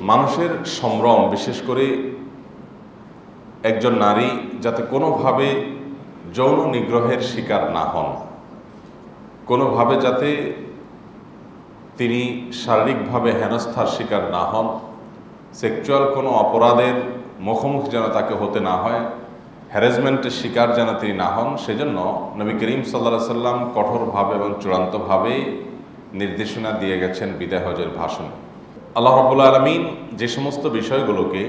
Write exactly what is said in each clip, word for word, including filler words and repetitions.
মানুষের সম্ভ্রম, বিশেষ করে একজন নারী যাতে কোনোভাবে যৌন নিগ্রহের শিকার না হন, কোনোভাবে যাতে তিনি শারীরিকভাবে হেনস্থার শিকার না হন, সেক্সুয়াল কোনো অপরাধের মুখোমুখি যেন তাকে হতে না হয়, হ্যারাসমেন্টের শিকার যেন তিনি না হন, সেজন্য নবী করিম সাল্লাল্লাহু আলাইহি সাল্লাম কঠোরভাবে এবং চূড়ান্তভাবে নির্দেশনা দিয়ে গেছেন বিদায় হজের ভাষণে। আল্লাহ রাব্বুল আলামিন যে সমস্ত বিষয়গুলোকে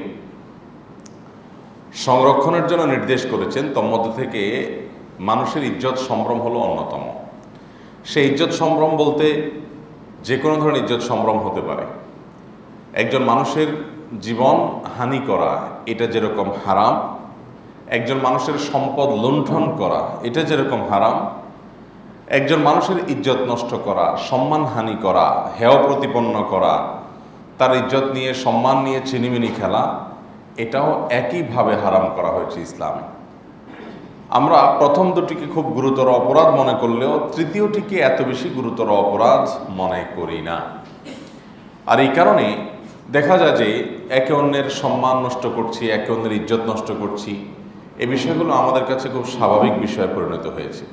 সংরক্ষণের জন্য নির্দেশ করেছেন তার মধ্যে থেকে মানুষের ইজ্জত সম্ভ্রম হলো অন্যতম। সেই ইজ্জত সম্ভ্রম বলতে যে কোনো ধরনের ইজ্জত সম্ভ্রম হতে পারে। একজন মানুষের জীবন হানি করা এটা যেরকম হারাম, একজন মানুষের সম্পদ লুণ্ঠন করা এটা যেরকম হারাম, একজন মানুষের ইজ্জত নষ্ট করা, সম্মান হানি করা, হেয় প্রতিপন্ন করা, তার ইজ্জত নিয়ে সম্মান নিয়ে চিনিমিনি খেলা, এটাও একইভাবে হারাম করা হয়েছে ইসলামে। আমরা প্রথম দুটিকে খুব গুরুতর অপরাধ মনে করলেও তৃতীয়টিকে এত বেশি গুরুতর অপরাধ মনে করি না। আর এই কারণে দেখা যায় যে একে অন্যের সম্মান নষ্ট করছি, একে অন্যের ইজ্জত নষ্ট করছি, এই বিষয়গুলো আমাদের কাছে খুব স্বাভাবিক বিষয়ে পরিণত হয়েছে।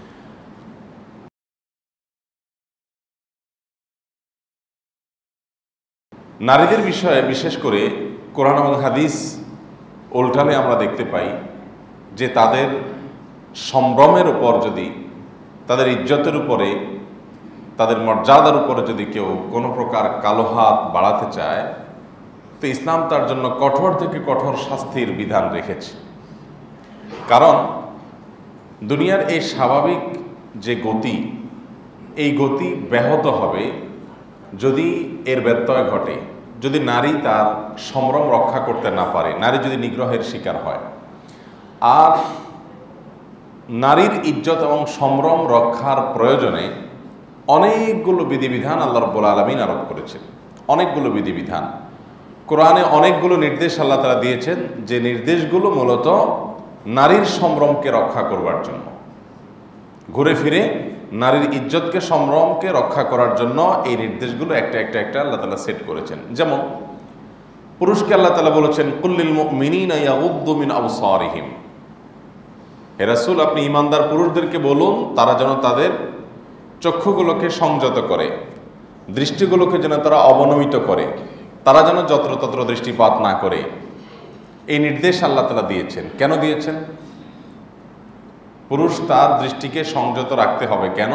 নারীদের বিষয়ে বিশেষ করে কোরআন এবং হাদিস উল্টালে আমরা দেখতে পাই যে তাদের সম্ভ্রমের উপর যদি, তাদের ইজ্জতের উপরে, তাদের মর্যাদার উপরে যদি কেউ কোনো প্রকার কালো হাত বাড়াতে চায় তো ইসলাম তার জন্য কঠোর থেকে কঠোর শাস্তির বিধান রেখেছে। কারণ দুনিয়ার এই স্বাভাবিক যে গতি, এই গতি ব্যাহত হবে যদি এর ব্যত্যয় ঘটে, যদি নারী তার সম্ভ্রম রক্ষা করতে না পারে, নারী যদি নিগ্রহের শিকার হয়। আর নারীর ইজ্জত এবং সম্ভ্রম রক্ষার প্রয়োজনে অনেকগুলো বিধিবিধান আল্লাহ রাব্বুল আলামিন আরোপ করেছেন, অনেকগুলো বিধিবিধান। কোরআনে অনেকগুলো নির্দেশ আল্লাহ তাআলা দিয়েছেন যে নির্দেশগুলো মূলত নারীর সম্ভ্রমকে রক্ষা করবার জন্য, ঘুরে ফিরে নারীর ইজ্জতকে সম্ভ্রমকে রক্ষা করার জন্য এই নির্দেশগুলো একটা একটা একটা আল্লাহ তাআলা সেট করেছেন। যেমন পুরুষকে আল্লাহ তাআলা বলেছেন কুল্লিল মুমিনিনা ইয়াগুদ্দু মিন আবসারিহিম, হে রাসূল আপনি ঈমানদার পুরুষদেরকে বলুন তারা যেন তাদের চক্ষুগুলোকে সংযত করে, দৃষ্টিগুলোকে যেন তারা অবনমিত করে, তারা যেন যত্রতত্র দৃষ্টিপাত না করে। এই নির্দেশ আল্লাহ তাআলা দিয়েছেন। কেন দিয়েছেন? পুরুষ তার দৃষ্টিকে সংযত রাখতে হবে। কেন?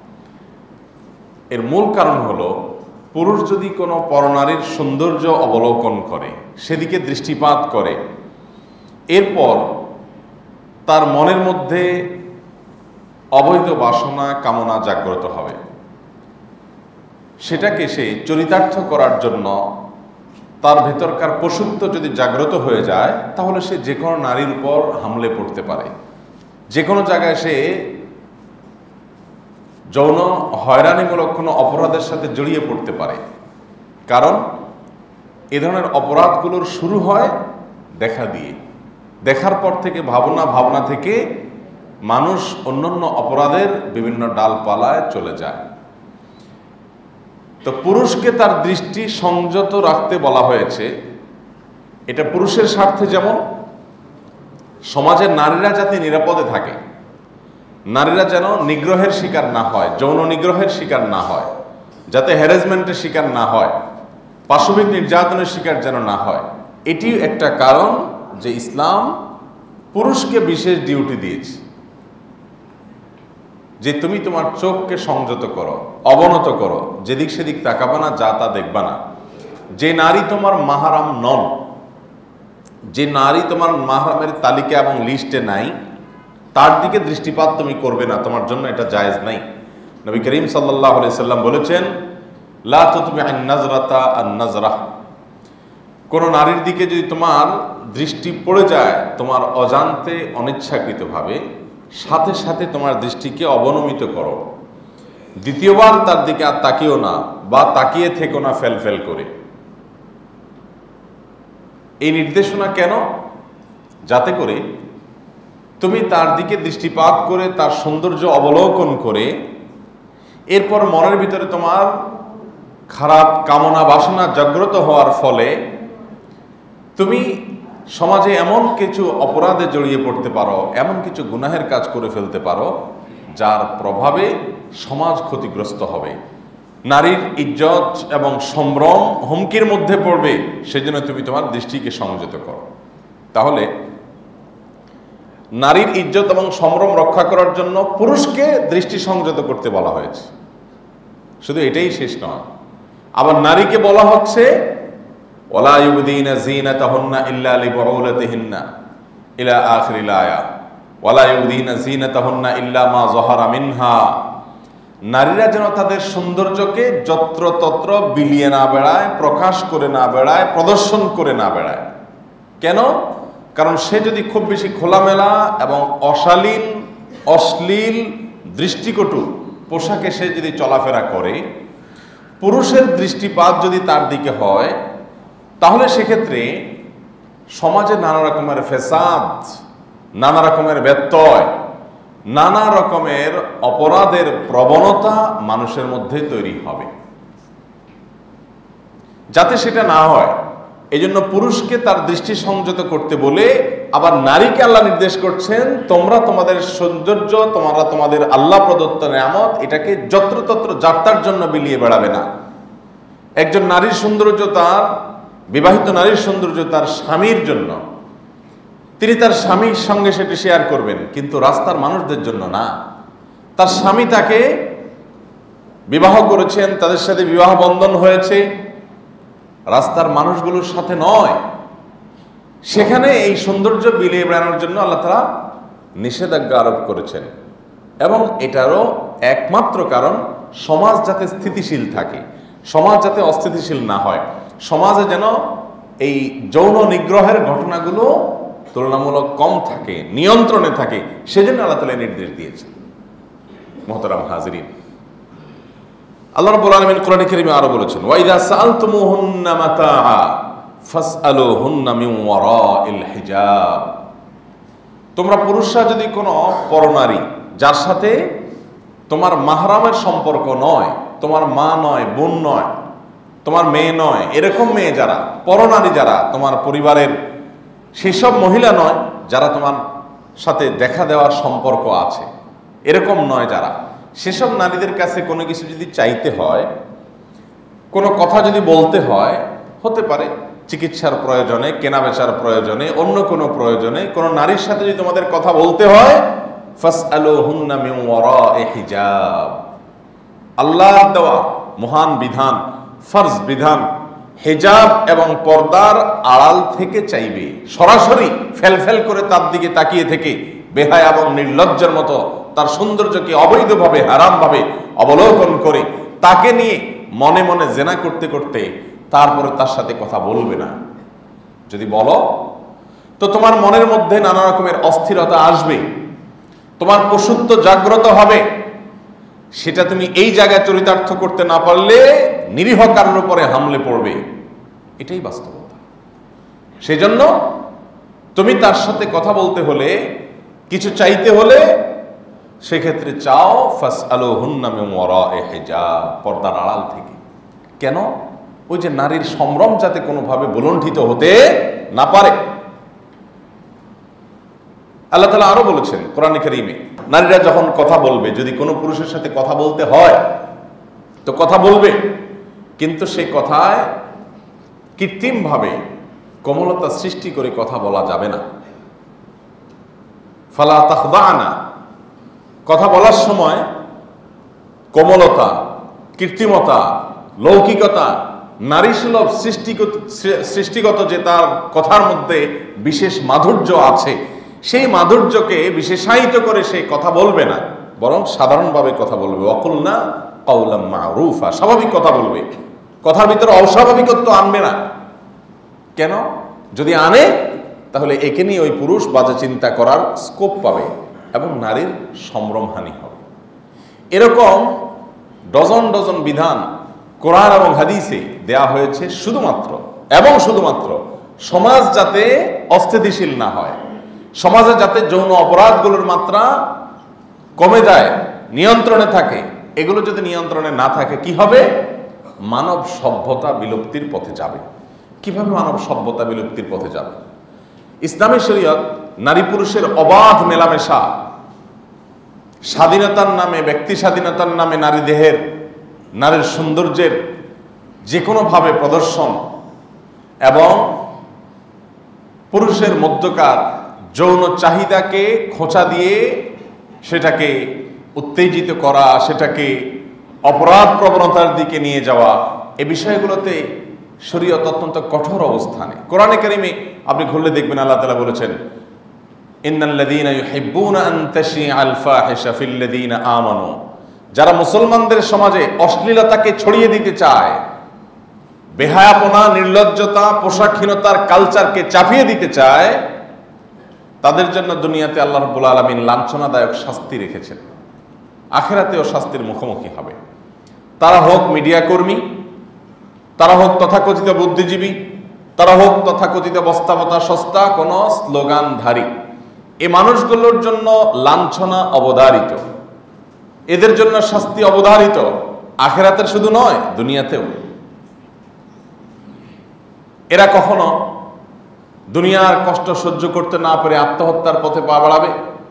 এর মূল কারণ হলো পুরুষ যদি কোনো পরনারীর সৌন্দর্য অবলোকন করে, সেদিকে দৃষ্টিপাত করে, এরপর তার মনের মধ্যে অবৈধ বাসনা কামনা জাগ্রত হবে, সেটাকে সে চরিতার্থ করার জন্য তার ভেতরকার পশুত্ব যদি জাগ্রত হয়ে যায় তাহলে সে যে কোনো নারীর উপর হামলে পড়তে পারে, যে কোনো জায়গায় সে যৌন হয়রানিমূলক কোনো অপরাধের সাথে জড়িয়ে পড়তে পারে। কারণ এ ধরনের অপরাধগুলোর শুরু হয় দেখা দিয়ে, দেখার পর থেকে ভাবনা, ভাবনা থেকে মানুষ অন্যান্য অপরাধের বিভিন্ন ডালপালায় চলে যায়। তো পুরুষকে তার দৃষ্টি সংযত রাখতে বলা হয়েছে। এটা পুরুষের স্বার্থে, যেমন সমাজের নারীরা যাতে নিরাপদে থাকে, নারীরা যেন নিগ্রহের শিকার না হয়, যৌন নিগ্রহের শিকার না হয়, যাতে হ্যারাসমেন্টের শিকার না হয়, পাশবিক নির্যাতনের শিকার যেন না হয়। এটিও একটা কারণ যে ইসলাম পুরুষকে বিশেষ ডিউটি দিয়েছে যে তুমি তোমার চোখকে সংযত করো, অবনত করো, যেদিক সেদিক তাকাবা না, যা তা দেখবা না। যে নারী তোমার মাহরাম নন, যে নারী তোমার মাহরামের তালিকা এবং লিস্টে নাই, তার দিকে দৃষ্টিপাত তুমি করবে না, তোমার জন্য এটা জায়েজ নাই। নবী করিম সাল্লাল্লাহু আলাইহি সাল্লাম বলেছেন লা তুতবিআন নাজরাতা আন নাজরাহ, কোন নারীর দিকে যদি তোমার দৃষ্টি পড়ে যায় তোমার অজান্তে অনিচ্ছাকৃতভাবে, সাথে সাথে তোমার দৃষ্টিকে অবনমিত করো, দ্বিতীয়বার তার দিকে আর তাকিও না, বা তাকিয়ে থেকো না ফেল ফেল করে। এই নির্দেশনা কেন? যাতে করে তুমি তার দিকে দৃষ্টিপাত করে তার সৌন্দর্য অবলোকন করে এরপর মনের ভিতরে তোমার খারাপ কামনা বাসনা জাগ্রত হওয়ার ফলে তুমি সমাজে এমন কিছু অপরাধে জড়িয়ে পড়তে পারো, এমন কিছু গুনাহের কাজ করে ফেলতে পারো যার প্রভাবে সমাজ ক্ষতিগ্রস্ত হবে, নারীর ইজ্জত এবং সম্ভ্রম হুমকির মধ্যে পড়বে। সেজন্য তুমি তোমার দৃষ্টিকে সংযত করো। তাহলে নারীর ইজ্জত এবং সম্ভ্রম রক্ষা করার জন্য পুরুষকে দৃষ্টি সংযত করতে বলা হয়েছে। শুধু এটাই শেষ নয়, আবার নারীকে বলা হচ্ছে ওয়ালা ইউবদিনা যিনাতাহুন্না ইল্লা লিবুউলাতিহিন্না ইলা আখিরিল আয়া ওয়ালা ইউবদিনা যিনাতাহুন্না ইল্লা মা যাহারা মিনহা। নারীরা যেন তাদের সৌন্দর্যকে যত্রতত্র বিলিয়ে না বেড়ায়, প্রকাশ করে না বেড়ায়, প্রদর্শন করে না বেড়ায়। কেন? কারণ সে যদি খুব বেশি খোলামেলা এবং অশালীন, অশ্লীল, দৃষ্টিকটু পোশাকে সে যদি চলাফেরা করে, পুরুষের দৃষ্টিপাত যদি তার দিকে হয়, তাহলে সেক্ষেত্রে সমাজে নানা রকমের ফেসাদ, নানা রকমের ব্যত্যয়, নানা রকমের অপরাধের প্রবণতা মানুষের মধ্যে তৈরি হবে। যাতে সেটা না হয়, এই জন্য পুরুষকে তার দৃষ্টি সংযত করতে বলে আবার নারীকে আল্লাহ নির্দেশ করছেন, তোমরা তোমাদের সৌন্দর্য, তোমরা তোমাদের আল্লাহ প্রদত্ত নিয়ামত, এটাকে যত্রতত্র যাত্রার জন্য বিলিয়ে বেড়াবে না। একজন নারীর সৌন্দর্য, তার বিবাহিত নারীর সৌন্দর্য তার স্বামীর জন্য, তিনি তার স্বামীর সঙ্গে সেটি শেয়ার করবেন, কিন্তু রাস্তার মানুষদের জন্য না। তার স্বামী তাকে বিবাহ করেছেন, তাদের সাথে বিবাহ বন্ধন হয়েছে, রাস্তার মানুষগুলোর সাথে নয়। সেখানে এই সৌন্দর্য বিলিয়ে বেড়ানোর জন্য আল্লাহ তাআলা নিষেধাজ্ঞা আরোপ করেছেন। এবং এটারও একমাত্র কারণ সমাজ যাতে স্থিতিশীল থাকে, সমাজ যাতে অস্থিতিশীল না হয়, সমাজে যেন এই যৌন নিগ্রহের ঘটনাগুলো তুলনামূলক কম থাকে, নিয়ন্ত্রণে থাকে, সেজন্য আল্লাহ তাআলা নির্দেশ দিয়েছেন। মুহতারাম হাজিরিন, আল্লাহ রাব্বুল আলামিন কোরআনে কারীমে আরো বলেছেন, ওয়া ইযা সাআলতুমুহুন্না মাতাআ ফাসআলুহুন্না মিন ওয়ারাইল হিজাব। তোমরা পুরুষরা যদি কোনো পরনারী, যার সাথে তোমার মাহরামের সম্পর্ক নয়, তোমার মা নয়, বোন নয়, তোমার মেয়ে নয়, এরকম মেয়ে যারা, পরনারী যারা তোমার পরিবারের, সেসব মহিলা নয় যারা তোমার সাথে দেখা দেওয়ার সম্পর্ক আছে, এরকম নয় যারা, সেসব নারীদের কাছে কোনো কিছু যদি চাইতে হয়, কোনো কথা যদি বলতে হয়, হতে পারে চিকিৎসার প্রয়োজনে, কেনাবেচার প্রয়োজনে, অন্য কোনো প্রয়োজনে কোনো নারীর সাথে যদি তোমাদের কথা বলতে হয়, ফাসআলুহুন্না মিন ওয়ারাই হিজাব। আল্লাহর দেওয়া মহান বিধান, ফরজ বিধান, হিজাব এবং পর্দার আড়াল থেকে চাইবে। সরাসরি ফেলফেল করে তার দিকে তাকিয়ে থেকে বেহায়া এবং নির্লজ্জের মতো তার সৌন্দর্যকে অবৈধভাবে, হারামভাবে অবলোকন করে তাকে নিয়ে মনে মনে জেনা করতে করতে তারপরে তার সাথে কথা বলবে না। যদি বলো তো তোমার মনের মধ্যে নানা রকমের অস্থিরতা আসবে, তোমার পশুত্ব জাগ্রত হবে। সেটা তুমি এই জায়গায় চরিতার্থ করতে না পারলে নিরীহ কারোর উপরে হামলে পড়বে, এটাই বাস্তবতা। সেজন্য তুমি তার সাথে কথা বলতে হলে, কিছু চাইতে হলে, সেক্ষেত্রে চাও ফাসআলুহুন্না মিন ওয়ারাই হিজাব, পর্দার আড়াল থেকে। কেন? ওই যে নারীর সম্ভ্রম যাতে কোনোভাবে বুলণ্ঠিত হতে না পারে। আল্লাহ তাআলা আরো বলেছেন কোরআনে কারীমে, নারীরা যখন কথা বলবে, যদি কোনো পুরুষের সাথে কথা বলতে হয় তো কথা বলবে, কিন্তু সেই কথায় কৃত্রিমভাবে কোমলতা সৃষ্টি করে কথা বলা যাবে না। ফালা তাখদানা, কথা বলার সময় কোমলতা, কৃত্রিমতা, লৌকিকতা, নারীসুলভ সৃষ্টিগত সৃষ্টিগত যে তার কথার মধ্যে বিশেষ মাধুর্য আছে, সেই মাধুর্যকে বিশেষায়িত করে সে কথা বলবে না, বরং সাধারণভাবে কথা বলবে। ওয়াকুলনা কাওলাম মারুফা, স্বাভাবিক কথা বলবে, কথার ভিতরে অস্বাভাবিকত্ব আনবে না। কেন? যদি আনে তাহলে একে নিয়ে ওই পুরুষ বাজে চিন্তা করার স্কোপ পাবে এবং নারীর সম্ভ্রমহানি হবে। এরকম ডজন ডজন বিধান কোরআন এবং হাদিসে দেয়া হয়েছে শুধুমাত্র এবং শুধুমাত্র সমাজ যাতে অস্থিতিশীল না হয়, সমাজে যাতে যৌন অপরাধগুলোর মাত্রা কমে যায়, নিয়ন্ত্রণে থাকে। এগুলো যদি নিয়ন্ত্রণে না থাকে কি হবে? মানব সভ্যতা বিলুপ্তির পথে যাবে। কিভাবে মানব সভ্যতা বিলুপ্তির পথে যাবে? ইসলামী শরীয়ত নারী পুরুষের অবাধ মেলামেশা, স্বাধীনতার নামে, ব্যক্তি স্বাধীনতার নামে নারী দেহের, নারীর সৌন্দর্যের যে কোনোভাবে প্রদর্শন এবং পুরুষের মধ্যকার যৌন চাহিদাকে খোঁচা দিয়ে সেটাকে উত্তেজিত করা, সেটাকে অপরাধ প্রবণতার দিকে নিয়ে যাওয়া, এ বিষয়গুলোতে শরীয়ত অত্যন্ত কঠোর অবস্থানে। কোরআনে কারিমে আপনি খুললে দেখবেন আল্লাহ তাআলা বলেছেন, ইন্নাল্লাযীনা ইউহিব্বুনা আন তাশিআল ফাহিশা ফিল্লাযীনা আমানু, যারা মুসলমানদের সমাজে অশ্লীলতাকে ছড়িয়ে দিতে চায়, বেহায়াপনা, নির্লজ্জতা, পোশাকহীনতার কালচারকে চাপিয়ে দিতে চায়, তাদের জন্য দুনিয়াতে আল্লাহ রাব্বুল আলামিন লাঞ্ছনাদায়ক শাস্তি রেখেছেন, আখিরাতেও শাস্তির মুখোমুখি হবে। তারা হোক মিডিয়া কর্মী, তারা হোক তথাকথিত বুদ্ধিজীবী, তারা হোক তথাকথিত বস্তাবতা সস্তা কোনো স্লোগানধারী, এই মানুষগুলোর জন্য লাঞ্ছনা অবধারিত, এদের জন্য শাস্তি অবধারিত, আখিরাতের শুধু নয়, দুনিয়াতেও। এরা কখনো দুনিয়ার কষ্ট সহ্য করতে না পেরে আত্মহত্যার পথে পা বাড়াবে।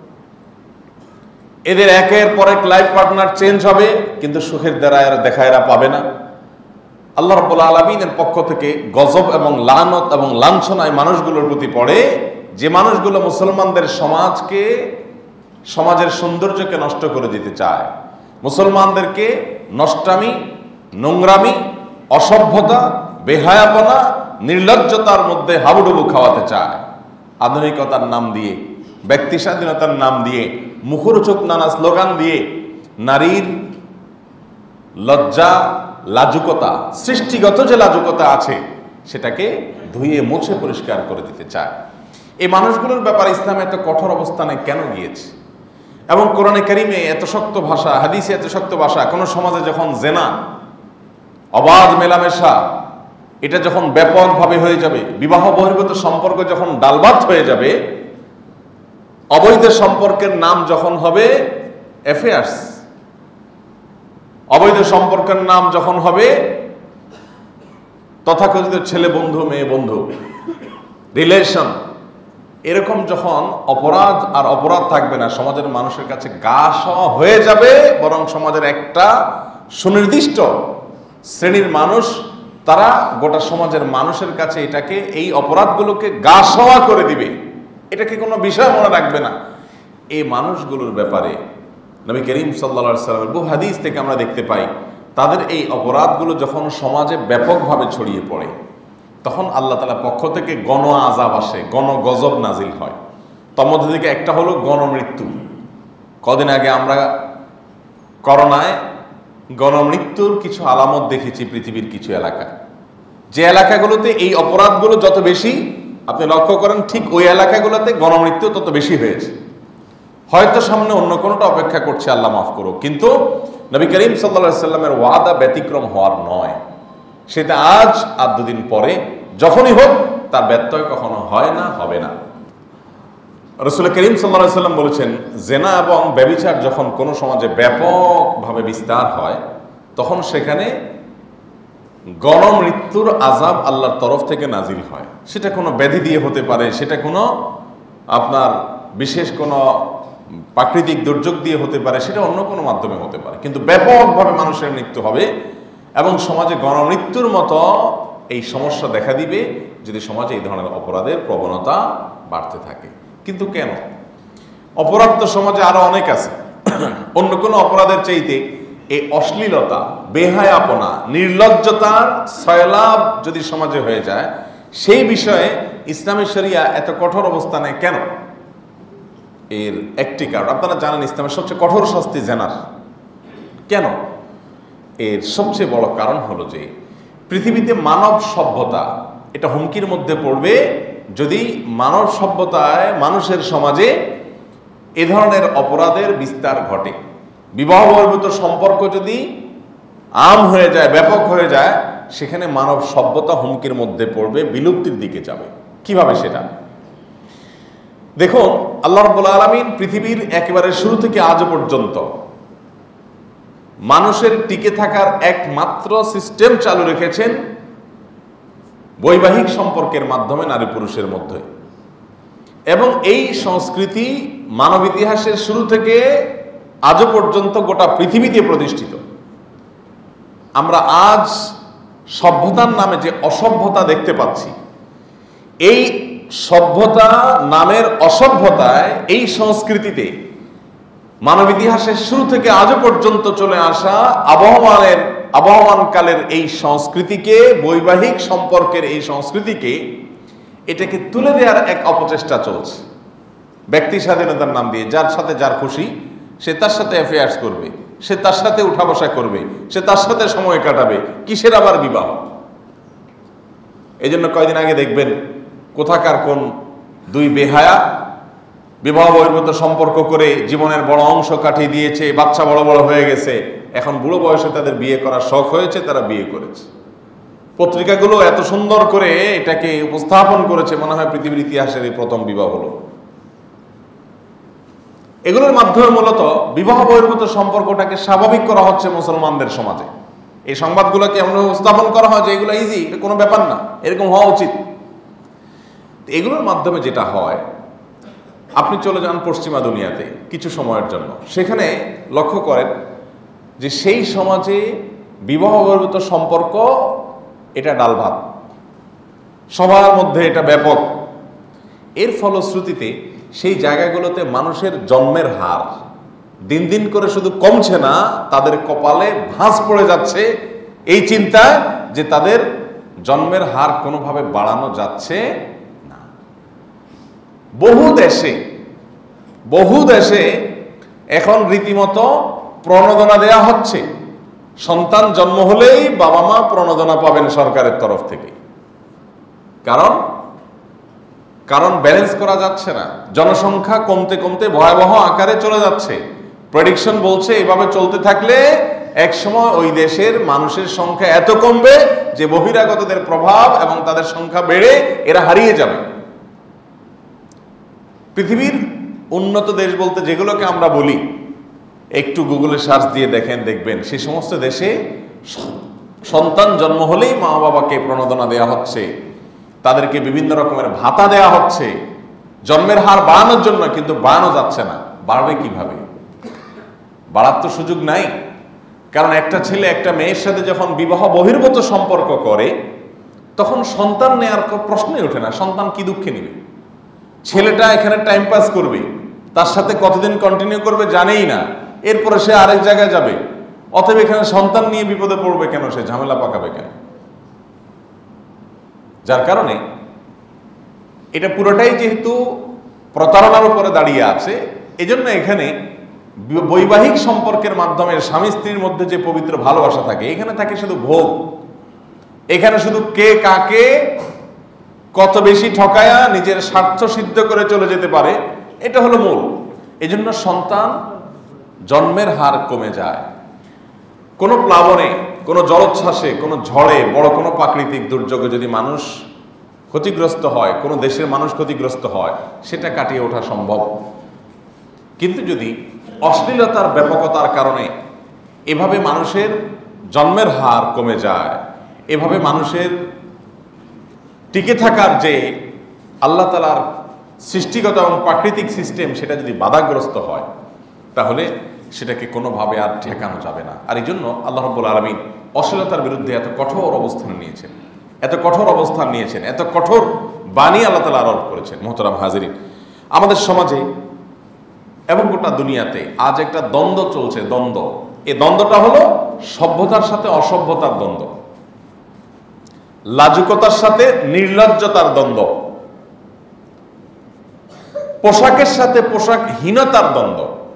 এদের একের পর এক লাইফ পার্টনার চেঞ্জ হবে, কিন্তু সুখের দ্বারা এরা দেখা এরা পাবে না। আল্লাহ রাব্বুল আলামিনের পক্ষ থেকে গজব এবং লানত এবং লাঞ্ছনায় মানুষগুলোর প্রতি পড়ে, যে মানুষগুলো মুসলমানদের সমাজকে, সমাজের সৌন্দর্যকে নষ্ট করে দিতে চায়, মুসলমানদেরকে নষ্টামি, নোংরামি, অসভ্যতা, বেহায়াপনা, নির্লজ্জতার মধ্যে হাবুডুবু খাওয়াতে চায়। আধুনিকতার নাম দিয়ে, ব্যক্তি স্বাধীনতার নাম দিয়ে, মুখরোচক নানা স্লোগান দিয়ে নারীর লজ্জা, লাজুকতা, সৃষ্টিগত যে লাজুকতা আছে সেটাকে ধুয়ে মুছে পরিষ্কার করে দিতে চায়। এই মানুষগুলোর ব্যাপারে ইসলাম এত কঠোর অবস্থানে কেন গিয়েছে? এবং কোরআনে কারিমে এত শক্ত ভাষা, হাদিসে এত শক্ত ভাষা। কোনো সমাজে যখন জেনা, অবাধ মেলামেশা, এটা যখন ব্যাপকভাবে হয়ে যাবে, বিবাহ বহির্ভূত সম্পর্ক যখন ডালভাত হয়ে যাবে, অবৈধ সম্পর্কের নাম যখন হবে অ্যাফেয়ার্স, অবৈধ সম্পর্কের নাম যখন হবে তথাকথিত ছেলে বন্ধু, মেয়ে বন্ধু, রিলেশন, এরকম যখন অপরাধ আর অপরাধ থাকবে না, সমাজের মানুষের কাছে গা সওয়া হয়ে যাবে, বরং সমাজের একটা সুনির্দিষ্ট শ্রেণীর মানুষ, তারা গোটা সমাজের মানুষের কাছে এটাকে, এই অপরাধগুলোকে গা সওয়া করে দিবে, এটাকে কোনো বিষয় মনে রাখবে না। এই মানুষগুলোর ব্যাপারে নবী করিম সাল্লাল্লাহু আলাইহি ওয়াসাল্লামের বহু হাদিস থেকে আমরা দেখতে পাই, তাদের এই অপরাধগুলো যখন সমাজে ব্যাপকভাবে ছড়িয়ে পড়ে, তখন আল্লাহ তাআলার পক্ষ থেকে গণ আযাব আসে, গণ গজব নাজিল হয়। তার মধ্যে থেকে একটা হলো গণমৃত্যু। কদিন আগে আমরা করোনায় গণমৃত্যুর কিছু আলামত দেখেছি পৃথিবীর কিছু এলাকায়। যে এলাকাগুলোতে এই অপরাধগুলো যত বেশি, আপনি লক্ষ্য করেন, ঠিক ওই এলাকাগুলোতে গণমৃত্যু তত বেশি হয়েছে। হয়তো সামনে অন্য কোনোটা অপেক্ষা করছে, আল্লাহ মাফ করুক, কিন্তু নবী করিম সাল্লাল্লাহু আলাইহি ওয়াসাল্লামের ওয়াদা ব্যতিক্রম হওয়ার নয়। সেটা আজ আর দুদিন পরে যখনই হোক, তার ব্যত্যয় কখনো হয় না, হবে না। রাসূল করিম সাল্লাল্লাহু আলাইহি ওয়াসাল্লাম বলেছেন, জেনা এবং ব্যভিচার যখন কোনো সমাজে ব্যাপকভাবে বিস্তার হয়, তখন সেখানে গণমৃত্যুর আযাব আল্লাহর তরফ থেকে নাজিল হয়। সেটা কোনো ব্যাধি দিয়ে হতে পারে, সেটা কোনো আপনার বিশেষ কোনো প্রাকৃতিক দুর্যোগ দিয়ে হতে পারে, সেটা অন্য কোনো মাধ্যমে হতে পারে, কিন্তু ব্যাপকভাবে মানুষের মৃত্যু হবে এবং সমাজে গণমৃত্যুর মতো এই সমস্যা দেখা দিবে যদি সমাজে এই ধরনের অপরাধের প্রবণতা বাড়তে থাকে। কিন্তু কেন? অপরাধ তো সমাজে আরো অনেক আছে। অন্য কোনো অপরাধের চাইতে এই অশ্লীলতা, বেহায়াপনা, নির্লজ্জতার সয়লাভ যদি সমাজে হয়ে যায়, সেই বিষয়ে ইসলামী শরিয়া এত কঠোর অবস্থানে কেন? এর একটি কারণ আপনারা জানেন, ইসলামের সবচেয়ে কঠোর শাস্তি জেনার। কেন? এর সবচেয়ে বড় কারণ হলো যে পৃথিবীতে মানব সভ্যতা এটা হুমকির মধ্যে পড়বে যদি মানব সভ্যতায়, মানুষের সমাজে এ ধরনের অপরাধের বিস্তার ঘটে। বিবাহ বহির্ভূত সম্পর্ক যদি আম হয়ে যায়, ব্যাপক হয়ে যায়, সেখানে মানব সভ্যতা হুমকির মধ্যে পড়বে, বিলুপ্তির দিকে যাবে। কিভাবে সেটা দেখুন, আল্লাহ রাব্বুল আলামিন পৃথিবীর একেবারে শুরু থেকে আজ পর্যন্ত মানুষের টিকে থাকার একমাত্র সিস্টেম চালু রেখেছেন বৈবাহিক সম্পর্কের মাধ্যমে নারী পুরুষের মধ্যে। এবং এই সংস্কৃতি মানব ইতিহাসের শুরু থেকে আজও পর্যন্ত গোটা পৃথিবীতে প্রতিষ্ঠিত। আমরা আজ সভ্যতার নামে যে অসভ্যতা দেখতে পাচ্ছি, এই সভ্যতা নামের অসভ্যতায়, এই সংস্কৃতিতে মানব ইতিহাসের শুরু থেকে আজও পর্যন্ত চলে আসা আবহমানের আবহমানকালের এই সংস্কৃতিকে, বৈবাহিক সম্পর্কের এই সংস্কৃতিকে, এটাকে তুলে দেওয়ার এক অপচেষ্টা চলছে ব্যক্তি স্বাধীনতার নাম দিয়ে। যার সাথে যার খুশি সে তার সাথে অ্যাফেয়ার্স করবে, সে তার সাথে উঠা বসা করবে, সে তার সাথে সময় কাটাবে, কিসের আবার বিবাহ? এই জন্য কয়দিন আগে দেখবেন কোথাকার কোন দুই বেহায়া বিবাহ বহির্ভূত সম্পর্ক করে জীবনের বড় অংশ কাটিয়ে দিয়েছে, বাচ্চা বড় বড় হয়ে গেছে, এখন বুড়ো বয়সে তাদের বিয়ে করার শখ হয়েছে, তারা বিয়ে করেছে। পত্রিকাগুলো এত সুন্দর করে এটাকে উপস্থাপন করেছে, মনে হয় পৃথিবীর ইতিহাসের এই প্রথম বিবাহ হলো। এগুলোর মাধ্যমে মূলত বিবাহ বহির্ভূত সম্পর্কটাকে স্বাভাবিক করা হচ্ছে মুসলমানদের সমাজে। এই সংবাদগুলোকে এমন উপস্থাপন করা হয় যে এগুলো ইজি, এটা কোনো ব্যাপার না, এরকম হওয়া উচিত। এগুলোর মাধ্যমে যেটা হয়, আপনি চলে যান পশ্চিমা দুনিয়াতে কিছু সময়ের জন্য, সেখানে লক্ষ্য করেন যে সেই সমাজে বিবাহ বহির্ভূত সম্পর্ক এটা ডাল ভাত, সবার মধ্যে এটা ব্যাপক। এর ফলশ্রুতিতে সেই জায়গাগুলোতে মানুষের জন্মের হার দিন দিন করে শুধু কমছে না, তাদের কপালে ভাঁজ পড়ে যাচ্ছে এই চিন্তায় যে তাদের জন্মের হার কোনোভাবে বাড়ানো যাচ্ছে না। বহু দেশে বহু দেশে এখন রীতিমতো প্রণোদনা দেয়া হচ্ছে। সন্তান জন্ম হলেই বাবা মা প্রণোদনা পাবেন সরকারের তরফ থেকে। কারণ কারণ ব্যালেন্স করা যাচ্ছে না, জনসংখ্যা কমতে কমতে ভয়াবহ আকারে চলে যাচ্ছে। প্রেডিকশন বলছে এভাবে চলতে থাকলে একসময় ওই দেশের মানুষের সংখ্যা এত কমবে যে বহিরাগতদের প্রভাব এবং তাদের সংখ্যা বেড়ে এরা হারিয়ে যাবে। পৃথিবীর উন্নত দেশ বলতে যেগুলোকে আমরা বলি, একটু গুগলে সার্চ দিয়ে দেখেন, দেখবেন সে সমস্ত দেশে সন্তান জন্ম হলেই মা বাবাকে প্রণোদনা দেওয়া হচ্ছে, তাদেরকে বিভিন্ন রকমের ভাতা দেওয়া হচ্ছে জন্মের হার বাড়ানোর জন্য। কিন্তু বাড়ানো যাচ্ছে না। বাড়বে কিভাবে? বাড়ার তো সুযোগ নাই। কারণ একটা ছেলে একটা মেয়ের সাথে যখন বিবাহ বহির্ভূত সম্পর্ক করে, তখন সন্তান নেওয়ার প্রশ্নই ওঠে না। সন্তান কি দুঃখে নেবে? ছেলেটা এখানে টাইম পাস করবে, তার সাথে কতদিন কন্টিনিউ করবে জানেই না, এরপরে সে আরেক জায়গায় যাবে। অতএব এখানে সন্তান নিয়ে বিপদে পড়বে কেন? সে ঝামেলা পাকাবে কেন? যার কারণে এটা পুরোটাই যেহেতু প্রতারণার উপরে দাঁড়িয়ে আছে, এজন্য এখানে বৈবাহিক সম্পর্কের মাধ্যমে স্বামী স্ত্রীর মধ্যে যে পবিত্র ভালোবাসা থাকে, এখানে থাকে শুধু ভোগ। এখানে শুধু কে কাকে কত বেশি ঠকায়া নিজের স্বার্থ সিদ্ধ করে চলে যেতে পারে, এটা হলো মূল। এজন্য সন্তান জন্মের হার কমে যায়। কোনো প্লাবনে, কোনো জলোচ্ছ্বাসে, কোনো ঝড়ে, বড় কোনো প্রাকৃতিক দুর্যোগে যদি মানুষ ক্ষতিগ্রস্ত হয়, কোনো দেশের মানুষ ক্ষতিগ্রস্ত হয়, সেটা কাটিয়ে ওঠা সম্ভব। কিন্তু যদি অশ্লীলতার ব্যাপকতার কারণে এভাবে মানুষের জন্মের হার কমে যায়, এভাবে মানুষের টিকে থাকার যে আল্লাহ তাআলার সৃষ্টিগত এবং প্রাকৃতিক সিস্টেম, সেটা যদি বাধাগ্রস্ত হয়, তাহলে সেটাকে কোনোভাবে আর ঠেকানো যাবে না। আর এই জন্য আল্লাহ রাব্বুল আলামিন অশ্লীলতার বিরুদ্ধে এত কঠোর অবস্থান নিয়েছেন, এত কঠোর অবস্থান নিয়েছেন, এত কঠোর বাণী আল্লাহ তাআলা আরোপ করেছেন। মুহতারাম হাজিরিন, আমাদের সমাজে এবং গোটা দুনিয়াতে আজ একটা দ্বন্দ্ব চলছে। দ্বন্দ্ব, এই দ্বন্দ্বটা হলো সভ্যতার সাথে অসভ্যতার দ্বন্দ্ব, লাজুকতার সাথে নির্লজ্জতার দ্বন্দ্ব, পোশাকের সাথে পোশাকহীনতার দ্বন্দ্ব।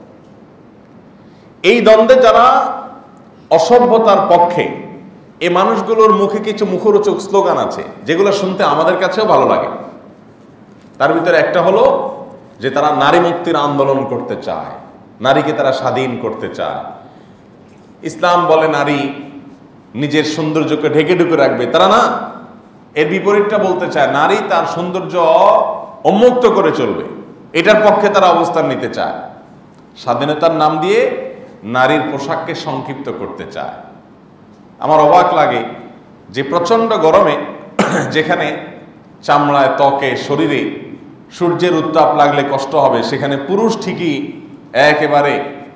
এই দ্বন্দ্বে যারা অসভ্যতার পক্ষে, এই মানুষগুলোর মুখে কিছু মুখরোচক স্লোগান আছে যেগুলো শুনতে আমাদের কাছেও ভালো লাগে। তার ভিতরে একটা হলো যে তারা নারী মুক্তির আন্দোলন করতে চায়, নারীকে তারা স্বাধীন করতে চায়। ইসলাম বলে নারী নিজের সৌন্দর্যকে ঢেকে ঢুকে রাখবে, তারা না, এর বিপরীতটা বলতে চায়, নারী তার সৌন্দর্য উন্মুক্ত করে চলবে। এটার পক্ষে তারা অবস্থান নিতে চায়। স্বাধীনতার নাম দিয়ে নারীর পোশাককে সংক্ষিপ্ত করতে চায়। আমার অবাক লাগে যে প্রচণ্ড গরমে যেখানে চামড়ায়, ত্বকে, শরীরে সূর্যের উত্তাপ লাগলে কষ্ট হবে, সেখানে পুরুষ ঠিকই একেবারে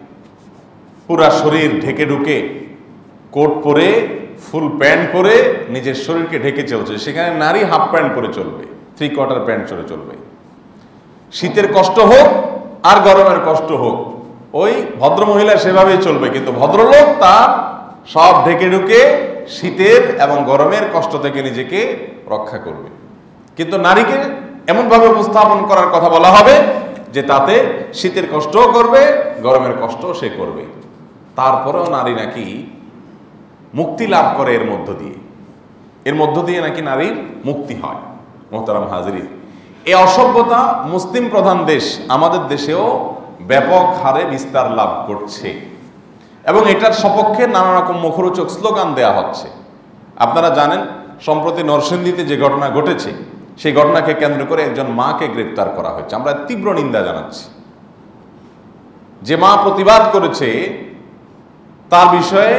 পুরা শরীর ঢেকে ঢুকে কোট পরে, ফুল প্যান্ট পরে নিজের শরীরকে ঢেকে চলছে, সেখানে নারী হাফ প্যান্ট পরে চলবে, থ্রি কোয়ার্টার প্যান্ট চলে চলবে। শীতের কষ্ট হোক আর গরমের কষ্ট হোক, ওই ভদ্র মহিলা সেভাবেই চলবে, কিন্তু ভদ্রলোক তার সব ঢেকে ঢুকে শীতের এবং গরমের কষ্ট থেকে নিজেকে রক্ষা করবে। কিন্তু নারীকে এমনভাবে উপস্থাপন করার কথা বলা হবে যে তাতে শীতের কষ্টও করবে, গরমের কষ্টও সে করবে। তারপরেও নারী নাকি মুক্তি লাভ করে এর মধ্য দিয়ে, এর মধ্য দিয়ে নাকি নারীর মুক্তি হয়। মোহতারাম হাজিরিন, এই অসভ্যতা মুসলিম প্রধান দেশ আমাদের দেশেও ব্যাপক হারে বিস্তার লাভ করছে এবং এটার সপক্ষে নানা রকম মুখরোচক স্লোগান দেয়া হচ্ছে। আপনারা জানেন সম্প্রতি নরসিংদীতে যে ঘটনা ঘটেছে, সেই ঘটনাকে কেন্দ্র করে একজন মাকে গ্রেপ্তার করা হয়েছে। আমরা তীব্র নিন্দা জানাচ্ছি। যে মা প্রতিবাদ করেছে তার বিষয়ে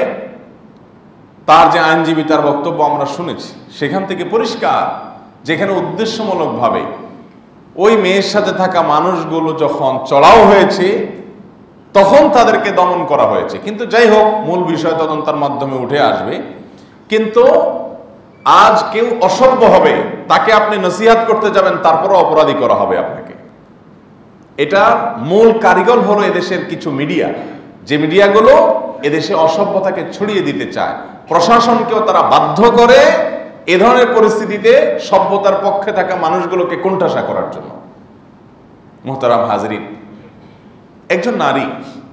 তার যে আইনজীবী তার বক্তব্য আমরা শুনেছি, সেখান থেকে পরিষ্কার যেখানে উদ্দেশ্যমূলকভাবে ওই মেয়ের সাথে থাকা মানুষগুলো যখন চড়াও হয়েছে তখন তাদেরকে দমন করা হয়েছে। কিন্তু যাই হোক, মূল বিষয় তদন্তের মাধ্যমে উঠে আসবে। কিন্তু আজ কেউ অসভ্য হবে, তাকে আপনি নসিহাত করতে যাবেন, তারপরও অপরাধী করা হবে আপনাকে। এটা মূল কারিগর হলো এদেশের কিছু মিডিয়া, যে মিডিয়াগুলো এদেশে অসভ্যতাকে ছড়িয়ে দিতে চায়। প্রশাসনকেও তারা বাধ্য করে এ ধরনের পরিস্থিতিতে সভ্যতার পক্ষে থাকা মানুষগুলোকে কোণঠাসা করার জন্য। মোহতারাম হাজরিন, একজন নারী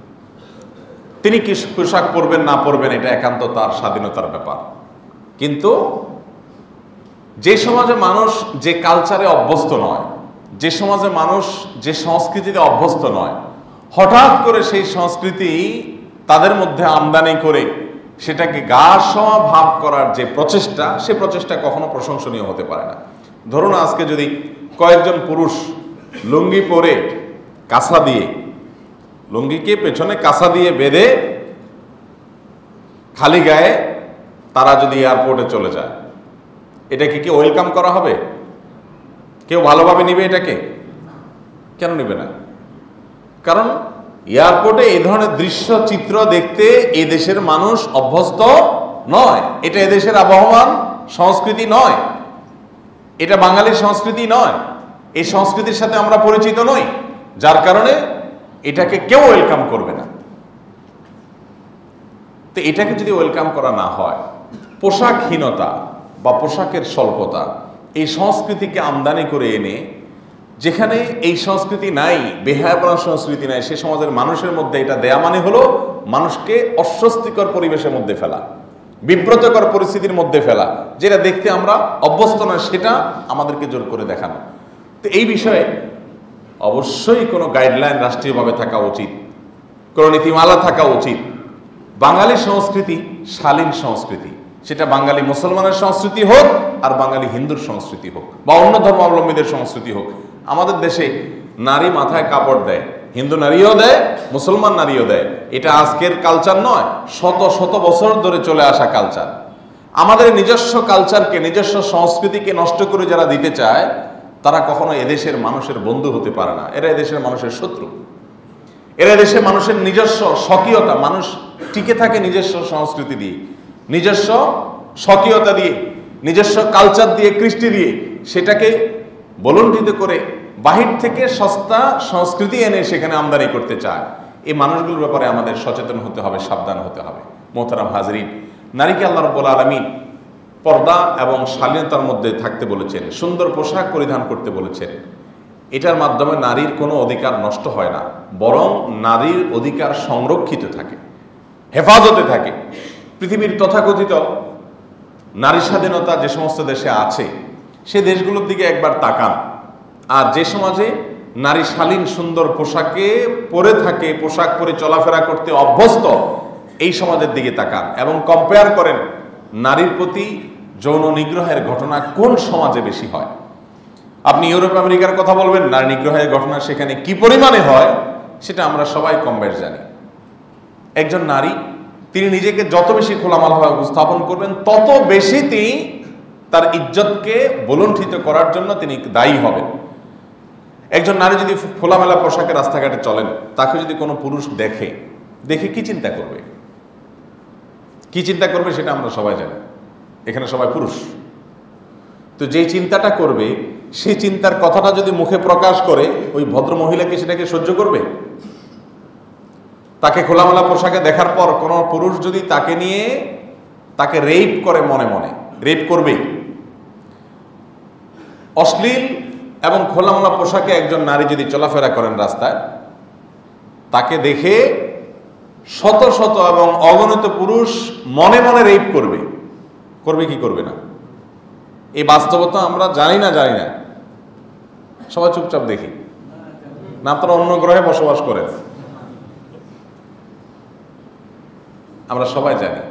তিনি কি পোশাক পরবেন না পরবেন এটা একান্ত তার স্বাধীনতার ব্যাপার। কিন্তু যে সমাজে মানুষ যে কালচারে অভ্যস্ত নয়, যে সমাজে মানুষ যে সংস্কৃতিতে অভ্যস্ত নয়, হঠাৎ করে সেই সংস্কৃতি তাদের মধ্যে আমদানি করে সেটাকে গা সওয়া ভাব করার যে প্রচেষ্টা, সে প্রচেষ্টা কখনো প্রশংসনীয় হতে পারে না। ধরুন আজকে যদি কয়েকজন পুরুষ লুঙ্গি পরে কাঁসা দিয়ে, লুঙ্গিকে পেছনে কাঁসা দিয়ে বেঁধে খালি গায়ে তারা যদি এয়ারপোর্টে চলে যায়, এটাকে কি ওয়েলকাম করা হবে? কেউ ভালোভাবে নিবে এটাকে? কেন নিবে না? কারণ এয়ারপোর্টে এই ধরনের দৃশ্য চিত্র দেখতে এই দেশের মানুষ অভ্যস্ত নয়। এটা এদেশের আবহমান সংস্কৃতি নয়, এটা বাঙালির সংস্কৃতি নয়, এই সংস্কৃতির সাথে আমরা পরিচিত নই, যার কারণে এটাকে কেউ ওয়েলকাম করবে না। তো এটাকে যদি ওয়েলকাম করা না হয়, পোশাকহীনতা বা পোশাকের স্বল্পতা এই সংস্কৃতিকে আমদানি করে এনে, যেখানে এই সংস্কৃতি নাই, বেহায়াপনা সংস্কৃতি নাই, সে সমাজের মানুষের মধ্যে এটা দেয়া মানে হলো মানুষকে অস্বস্তিকর পরিবেশের মধ্যে ফেলা, বিব্রতকর পরিস্থিতির মধ্যে ফেলা, যেটা দেখতে আমরা অভ্যস্ত না, সেটা আমাদেরকে জোর করে দেখানো। তো এই বিষয়ে অবশ্যই কোনো গাইডলাইন রাষ্ট্রীয়ভাবে থাকা উচিত, কোনো নীতিমালা থাকা উচিত। বাঙালি সংস্কৃতি শালীন সংস্কৃতি, সেটা বাঙালি মুসলমানের সংস্কৃতি হোক আর বাঙালি হিন্দুর সংস্কৃতি হোক বা অন্য ধর্মাবলম্বীদের সংস্কৃতি হোক। আমাদের দেশে নারী মাথায় কাপড় দেয়, হিন্দু নারীও দেয়, মুসলমান নারীও দেয়। এটা আজকের কালচার নয়, শত শত বছর ধরে চলে আসা কালচার। আমাদের নিজস্ব কালচারকে, নিজস্ব সংস্কৃতিকে নষ্ট করে যারা দিতে চায়, তারা কখনো এদেশের মানুষের বন্ধু হতে পারে না। এরা এদেশের মানুষের শত্রু। এরা দেশের মানুষের নিজস্ব স্বকীয়তা, মানুষ টিকে থাকে নিজস্ব সংস্কৃতি দিয়ে, নিজস্ব স্বকীয়তা দিয়ে, নিজস্ব কালচার দিয়ে, কৃষ্টি দিয়ে, সেটাকে বলণ্ঠিত করে বাহির থেকে সস্তা সংস্কৃতি এনে সেখানে আমদানি করতে চায়। এই মানুষগুলোর ব্যাপারে আমাদের সচেতন হতে হবে, সাবধান হতে হবে। মোহতারাম হাজরিন, নারীকে আল্লাহ রাব্বুল আলামিন পর্দা এবং শালীনতার মধ্যে থাকতে বলেছেন, সুন্দর পোশাক পরিধান করতে বলেছেন। এটার মাধ্যমে নারীর কোনো অধিকার নষ্ট হয় না, বরং নারীর অধিকার সংরক্ষিত থাকে, হেফাজতে থাকে। পৃথিবীর তথাকথিত নারী স্বাধীনতা যে সমস্ত দেশে আছে, সে দেশগুলোর দিকে একবার তাকান, আর যে সমাজে নারী শালীন সুন্দর পোশাকে পরে থাকে, পোশাক পরে চলাফেরা করতে অভ্যস্ত, এই সমাজের দিকে তাকান এবং কম্পেয়ার করেন নারীর প্রতি যৌন নিগ্রহের ঘটনা কোন সমাজে বেশি হয়। আপনি ইউরোপ আমেরিকার কথা বলবেন, নারী নিগ্রহের ঘটনা সেখানে কি পরিমাণে হয় সেটা আমরা সবাই কম বেশ জানি। একজন নারী তিনি নিজেকে যত বেশি খোলামেলাভাবে উপস্থাপন করবেন তত বেশি তিনি তার ইজ্জতকে বলুণ্ঠিত করার জন্য তিনি দায়ী হবেন। একজন নারী যদি খোলামেলা পোশাকে রাস্তাঘাটে চলেন, তাকে যদি কোনো পুরুষ দেখে, দেখে কি চিন্তা করবে? কি চিন্তা করবে সেটা আমরা সবাই জানি, এখানে সবাই পুরুষ। তো যেই চিন্তাটা করবে, সেই চিন্তার কথাটা যদি মুখে প্রকাশ করে, ওই ভদ্র মহিলাকে সেটাকে সহ্য করবে? তাকে খোলামেলা পোশাকে দেখার পর কোনো পুরুষ যদি তাকে নিয়ে তাকে রেপ করে, মনে মনে রেপ করবে। অশ্লীল এবং খোলামেলা পোশাকে একজন নারী যদি চলাফেরা করেন রাস্তায়, তাকে দেখে শত শত এবং অগণিত পুরুষ মনে মনে রেপ করবে। করবে কি করবে না? এই বাস্তবতা আমরা জানি না জানি না সবাই চুপচাপ দেখি না। আপনারা অন্য গ্রহে বসবাস করেন, আমরা সবাই জানি।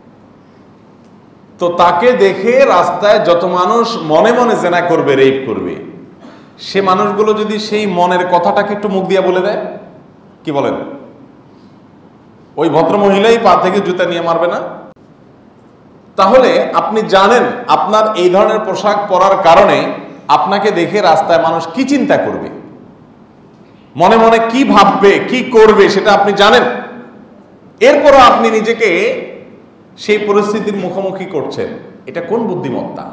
তো তাকে দেখে রাস্তায় যত মানুষ মনে মনে জেনা করবে, রেপ করবে, সে মানুষগুলো যদি সেই মনের কথাটাকে একটু মুখ দিয়ে বলে দেয়, কি বলেন? ওই ভদ্র মহিলাই পা থেকে জুতা নিয়ে মারবে না? তাহলে আপনি জানেন আপনার এই ধরনের পোশাক পরার কারণে আপনাকে দেখে রাস্তায় মানুষ কি চিন্তা করবে, মনে মনে কি ভাববে, কি করবে, সেটা আপনি জানেন। এরপরও আপনি নিজেকে সেই পরিস্থিতির মুখোমুখি করছেন। এটা কোন বুদ্ধিমত্তা?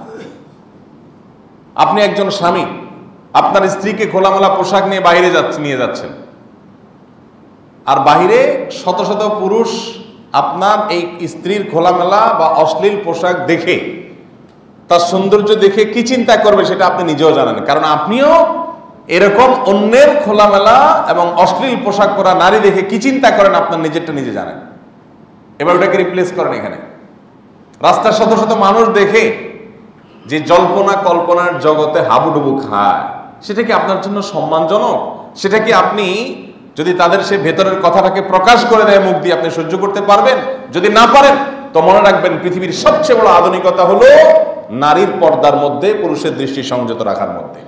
আপনি একজন স্বামী, আপনার স্ত্রীকে খোলামেলা পোশাক নিয়ে বাইরে যাচ্ছে নিয়ে যাচ্ছেন, আর বাহিরে শত শত পুরুষ আপনার এই স্ত্রীর খোলামেলা বা অশ্লীল পোশাক দেখে, তার সৌন্দর্য দেখে কি চিন্তা করবে সেটা আপনি নিজেও জানেন। কারণ আপনিও এরকম অন্যের খোলামেলা এবং অশ্লীল পোশাক পরা নারী দেখে কি চিন্তা করেন আপনার নিজেরটা নিজে জানেন। এবার ওটাকে রিপ্লেস করেন। এখানে রাস্তার শত শত মানুষ দেখে যে জল্পনা কল্পনার জগতে হাবুডুবু খায়, সেটা কি আপনার জন্য সম্মানজনক? সেটা কি আপনি যদি তাদের সে ভেতরের কথাটাকে প্রকাশ করে দেয় মুখ দিয়ে, আপনি সহ্য করতে পারবেন? যদি না পারেন তো মনে রাখবেন, পৃথিবীর সবচেয়ে বড় আধুনিকতা হলো নারীর পর্দার মধ্যে পুরুষের দৃষ্টি সংযত রাখার মধ্যে।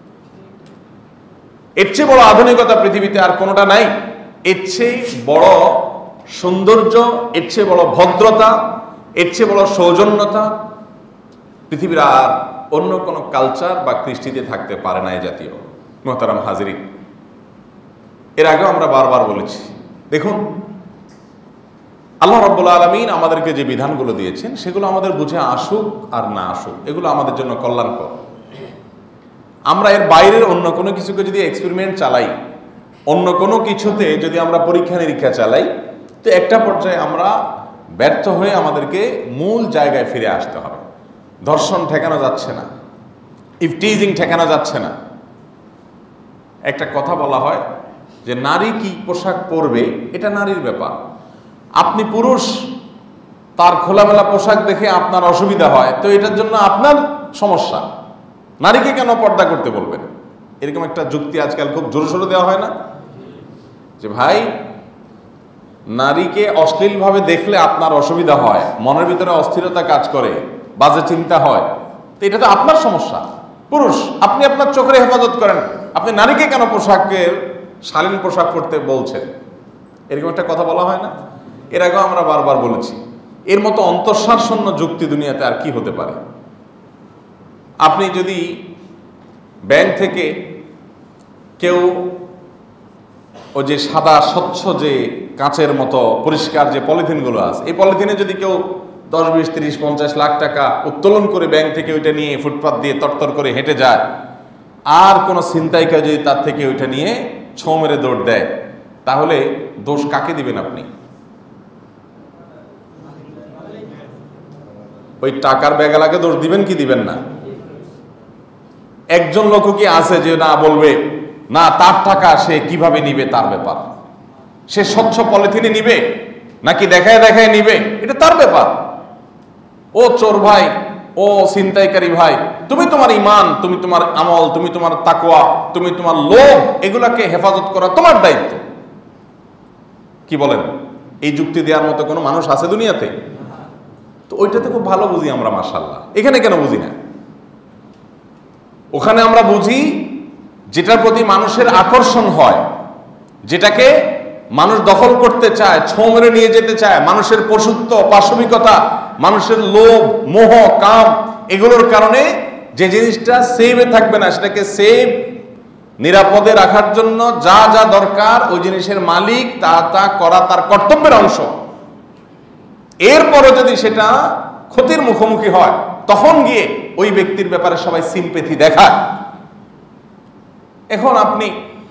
এর চেয়ে বড় আধুনিকতা পৃথিবীতে আর কোনোটা নাই। এর চেয়ে বড় সৌন্দর্য, এর চেয়ে বড় ভদ্রতা, এর চেয়ে বড় সৌজন্যতা পৃথিবীর আর অন্য কোনো কালচার বা কৃষ্টিতে থাকতে পারে না। এই জাতীয় মোহতারাম হাজিরিন, এর আগেও আমরা বারবার বলেছি, দেখুন আল্লাহ রাব্বুল আলামিন আমাদেরকে যে বিধানগুলো দিয়েছেন সেগুলো আমাদের বুঝে আসুক আর না আসুক, এগুলো আমাদের জন্য কল্যাণকর। আমরা এর বাইরের অন্য কোনো কিছুকে যদি এক্সপেরিমেন্ট চালাই, অন্য কোনো কিছুতে যদি আমরা পরীক্ষা নিরীক্ষা চালাই, তো একটা পর্যায়ে আমরা ব্যর্থ হয়ে আমাদেরকে মূল জায়গায় ফিরে আসতে হবে। ধর্ষণ ঠেকানো যাচ্ছে না, ইফটিজিং ঠেকানো যাচ্ছে না। একটা কথা বলা হয় যে নারী কি পোশাক পরবে এটা নারীর ব্যাপার। আপনি পুরুষ, তার খোলামেলা পোশাক দেখে আপনার অসুবিধা হয়, তো এটার জন্য আপনার সমস্যা। নারীকে কেন পর্দা করতে বলবেন? এরকম একটা যুক্তি আজকাল খুব জোরে সোরে দেওয়া হয় না, যে ভাই নারীকে অশ্লীলভাবে দেখলে আপনার অসুবিধা হয়, মনের ভিতরে অস্থিরতা কাজ করে, বাজে চিন্তা হয়, তো এটা তো আপনার সমস্যা। পুরুষ, আপনি আপনার চোখের হেফাজত করেন, আপনি নারীকে কেন পোশাকের শালীন পোশাক পরতে বলছেন? এরকম একটা কথা বলা হয় না? এর আগেও আমরা বারবার বলেছি, এর মতো অন্তঃসারশূন্য যুক্তি দুনিয়াতে আর কি হতে পারে? আপনি যদি ব্যাংক থেকে কেউ ও যে সাদা স্বচ্ছ যে কাঁচের মতো পরিষ্কার যে পলিথিনগুলো আছে, এই পলিথিনে যদি কেউ দশ বিশ তিরিশ পঞ্চাশ লাখ টাকা উত্তোলন করে ব্যাংক থেকে ওইটা নিয়ে ফুটপাত দিয়ে তরতর করে হেঁটে যায়, আর কোনো ছিনতাইকারী যদি তার থেকে ওইটা নিয়ে ছোঁ মেরে দৌড় দেয়, তাহলে দোষ কাকে দিবেন আপনি? ওই টাকার ব্যাগালাকে দোষ দিবেন কি দিবেন না? একজন লোক কি আছে যে না বলবে না তার টাকা সে কিভাবে নিবে তার ব্যাপার, সে স্বচ্ছ পলিথিনে নিবে নাকি দেখায় দেখায় নিবে এটা তার ব্যাপার। ও চোর ভাই, ও ছিনতাইকারী ভাই, তুমি তোমার ঈমান, তুমি তোমার আমল, তুমি তোমার তাকওয়া, তুমি তোমার লোভ, এগুলাকে হেফাজত করা তোমার দায়িত্ব। কি বলেন? এই যুক্তি দেওয়ার মতো কোনো মানুষ আছে দুনিয়াতে? তো ওইটাতে খুব ভালো বুঝি আমরা, মাশাআল্লাহ। এখানে কেন বুঝি না? ওখানে আমরা বুঝি যেটার প্রতি মানুষের আকর্ষণ হয়, যেটাকে মানুষ দখল করতে চায়, ছোঁ মেরে নিয়ে যেতে চায়, মানুষের পশুত্ব, পাশবিকতা, মানুষের লোভ, মোহ, কাম, এগুলোর কারণে যে জিনিসটা সেভে থাকবে না সেটাকে সেভ নিরাপদে রাখার জন্য যা যা দরকার ওই জিনিসের মালিক তা তা করা তার কর্তব্যের অংশ। এরপরও যদি সেটা ক্ষতির মুখোমুখি হয় তখন গিয়ে ওই ব্যক্তির ব্যাপারে সবাই সিম্পেথি দেখায়। এখন আপনি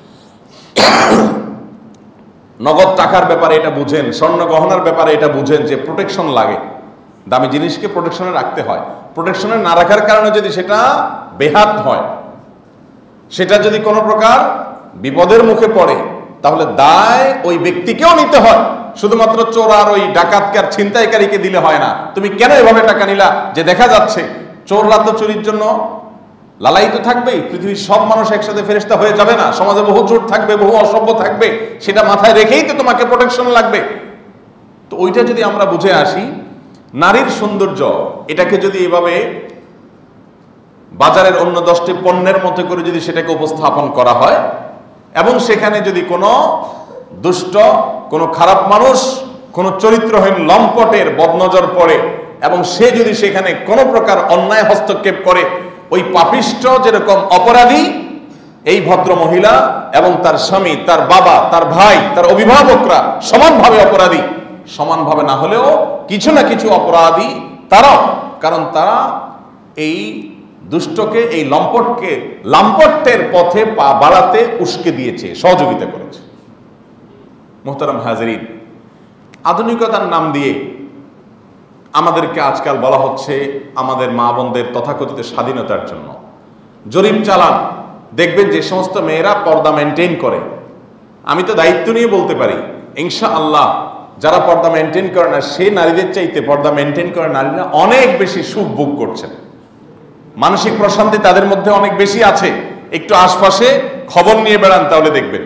নগদ টাকার ব্যাপারে এটা বুঝেন, স্বর্ণ গহনার ব্যাপারে এটা বুঝেন যে প্রোটেকশন লাগে, দামি জিনিসকে প্রোটেকশনে রাখতে হয়। প্রোটেকশনে না রাখার কারণে যদি সেটা বেহাত হয়, সেটা যদি কোনো প্রকার বিপদের মুখে পড়ে, তাহলে দায় ওই ব্যক্তিকেও নিতে হয়। শুধুমাত্র চোর আর ওই ডাকাতকে আর ছিনতাইকারীকে দিলে হয় না। তুমি কেন এভাবে টাকা নিলা, যে দেখা যাচ্ছে চোররা তো চুরির জন্য লালায়িত থাকবেই, পৃথিবীর সব মানুষ একসাথে ফেরেশতা হয়ে যাবে না, সমাজে বহু চোর থাকবে, বহু অসভ্য থাকবে, সেটা মাথায় রেখেই তো তোমাকে প্রোটেকশন লাগবে। তো ওইটা যদি আমরা বুঝে আসি, নারীর সৌন্দর্য এটাকে যদি এভাবে বাজারের অন্য দশটি পণ্যের মতো করে যদি সেটাকে উপস্থাপন করা হয়, এবং সেখানে যদি কোনো দুষ্ট, কোনো খারাপ মানুষ, কোনো চরিত্রহীন লম্পটের বদনজর পড়ে এবং সে যদি সেখানে কোনো প্রকার অন্যায় হস্তক্ষেপ করে, ওই পাপিষ্ট যেরকম অপরাধী, এই ভদ্র মহিলা এবং তার স্বামী, তার বাবা, তার ভাই, তার অভিভাবকরা সমানভাবে অপরাধী। সমানভাবে না হলেও কিছু না কিছু অপরাধী তারাও, কারণ তারা এই দুষ্টকে, এই লম্পটকে লাম্পট্যের পথে পা বাড়াতে উস্কে দিয়েছে, সহযোগিতা করেছে। মোহতারাম হাজরিন, আধুনিকতার নাম দিয়ে আমাদেরকে আজকাল বলা হচ্ছে আমাদের মা বোনদের তথাকথিত স্বাধীনতার জন্য। জরিপ চালান, দেখবেন যে সমস্ত মেয়েরা পর্দা মেনটেন করে, আমি তো দায়িত্ব নিয়ে বলতে পারি ইনশাআল্লাহ যারা পর্দা মেনটেন করে না, সে নারীদের চাইতে পর্দা মেনটেন করে নারীরা অনেক বেশি সুখ ভোগ করছেন, মানসিক প্রশান্তি তাদের মধ্যে অনেক বেশি আছে। একটু আশপাশে খবর নিয়ে বেড়ান, তাহলে দেখবেন।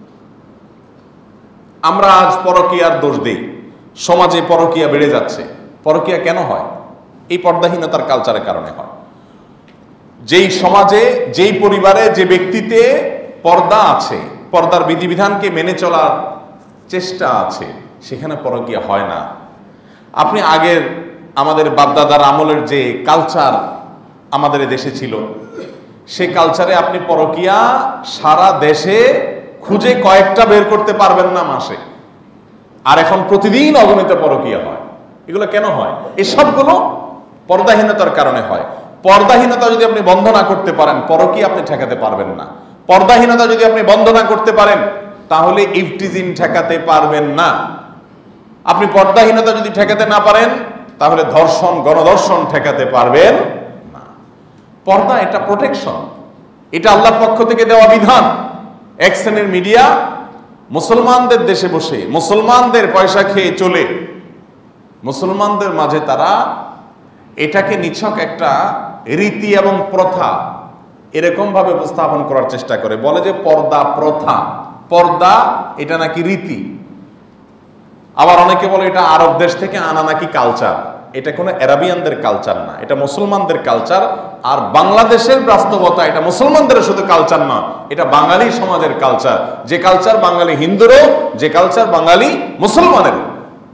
আমরা আজ পরকীয়ার দোষ দেই, সমাজে পরকীয়া বেড়ে যাচ্ছে। পরকীয়া কেন হয়? এই পর্দাহীনতার কালচারের কারণে হয়। যেই সমাজে, যেই পরিবারে, যে ব্যক্তিতে পর্দা আছে, পর্দার বিধিবিধানকে মেনে চলার চেষ্টা আছে, সেখানে পরকীয়া হয় না। আপনি আগের আমাদের বাপদাদার আমলের যে কালচার আমাদের দেশে ছিল, সে কালচারে আপনি পরকীয়া সারা দেশে খুঁজে কয়েকটা বের করতে পারবেন না মাসে। আর এখন প্রতিদিন অগণিত পরকীয়া হয়। এগুলো কেন হয়? এই সবগুলো পর্দাহীনতার কারণে হয়। পর্দাহীনতা যদি আপনি বন্ধ না করতে পারেন, পরকীয়া আপনি ঠেকাতে পারবেন না। পর্দাহীনতা যদি আপনি বন্ধ না করতে পারেন, তাহলে ইফটিজিং ঠেকাতে পারবেন না। আপনি পর্দাহীনতা যদি ঠেকাতে না পারেন, তাহলে ধর্ষণ, গণধর্ষণ ঠেকাতে পারবেন না। পর্দা এটা প্রোটেকশন, এটা আল্লাহর পক্ষ থেকে দেওয়া বিধান। এক শ্রেণীর মিডিয়া মুসলমানদের দেশে বসে, মুসলমানদের পয়সা খেয়ে চলে, মুসলমানদের মাঝে তারা এটাকে নিছক একটা রীতি এবং প্রথা এরকম ভাবে উপস্থাপন করার চেষ্টা করে। বলে যে পর্দা প্রথা, পর্দা এটা নাকি রীতি। আবার অনেকে বলে এটা আরব দেশ থেকে আনা নাকি কালচার। এটা কোনো আরাবিয়ানদের কালচার না, এটা মুসলমানদের কালচার। আর বাংলাদেশের বাস্তবতা, এটা মুসলমানদের শুধু কালচার না, এটা বাঙালি সমাজের কালচার। যে কালচার বাঙালি হিন্দুরও, যে কালচার বাঙালি মুসলমানেরও।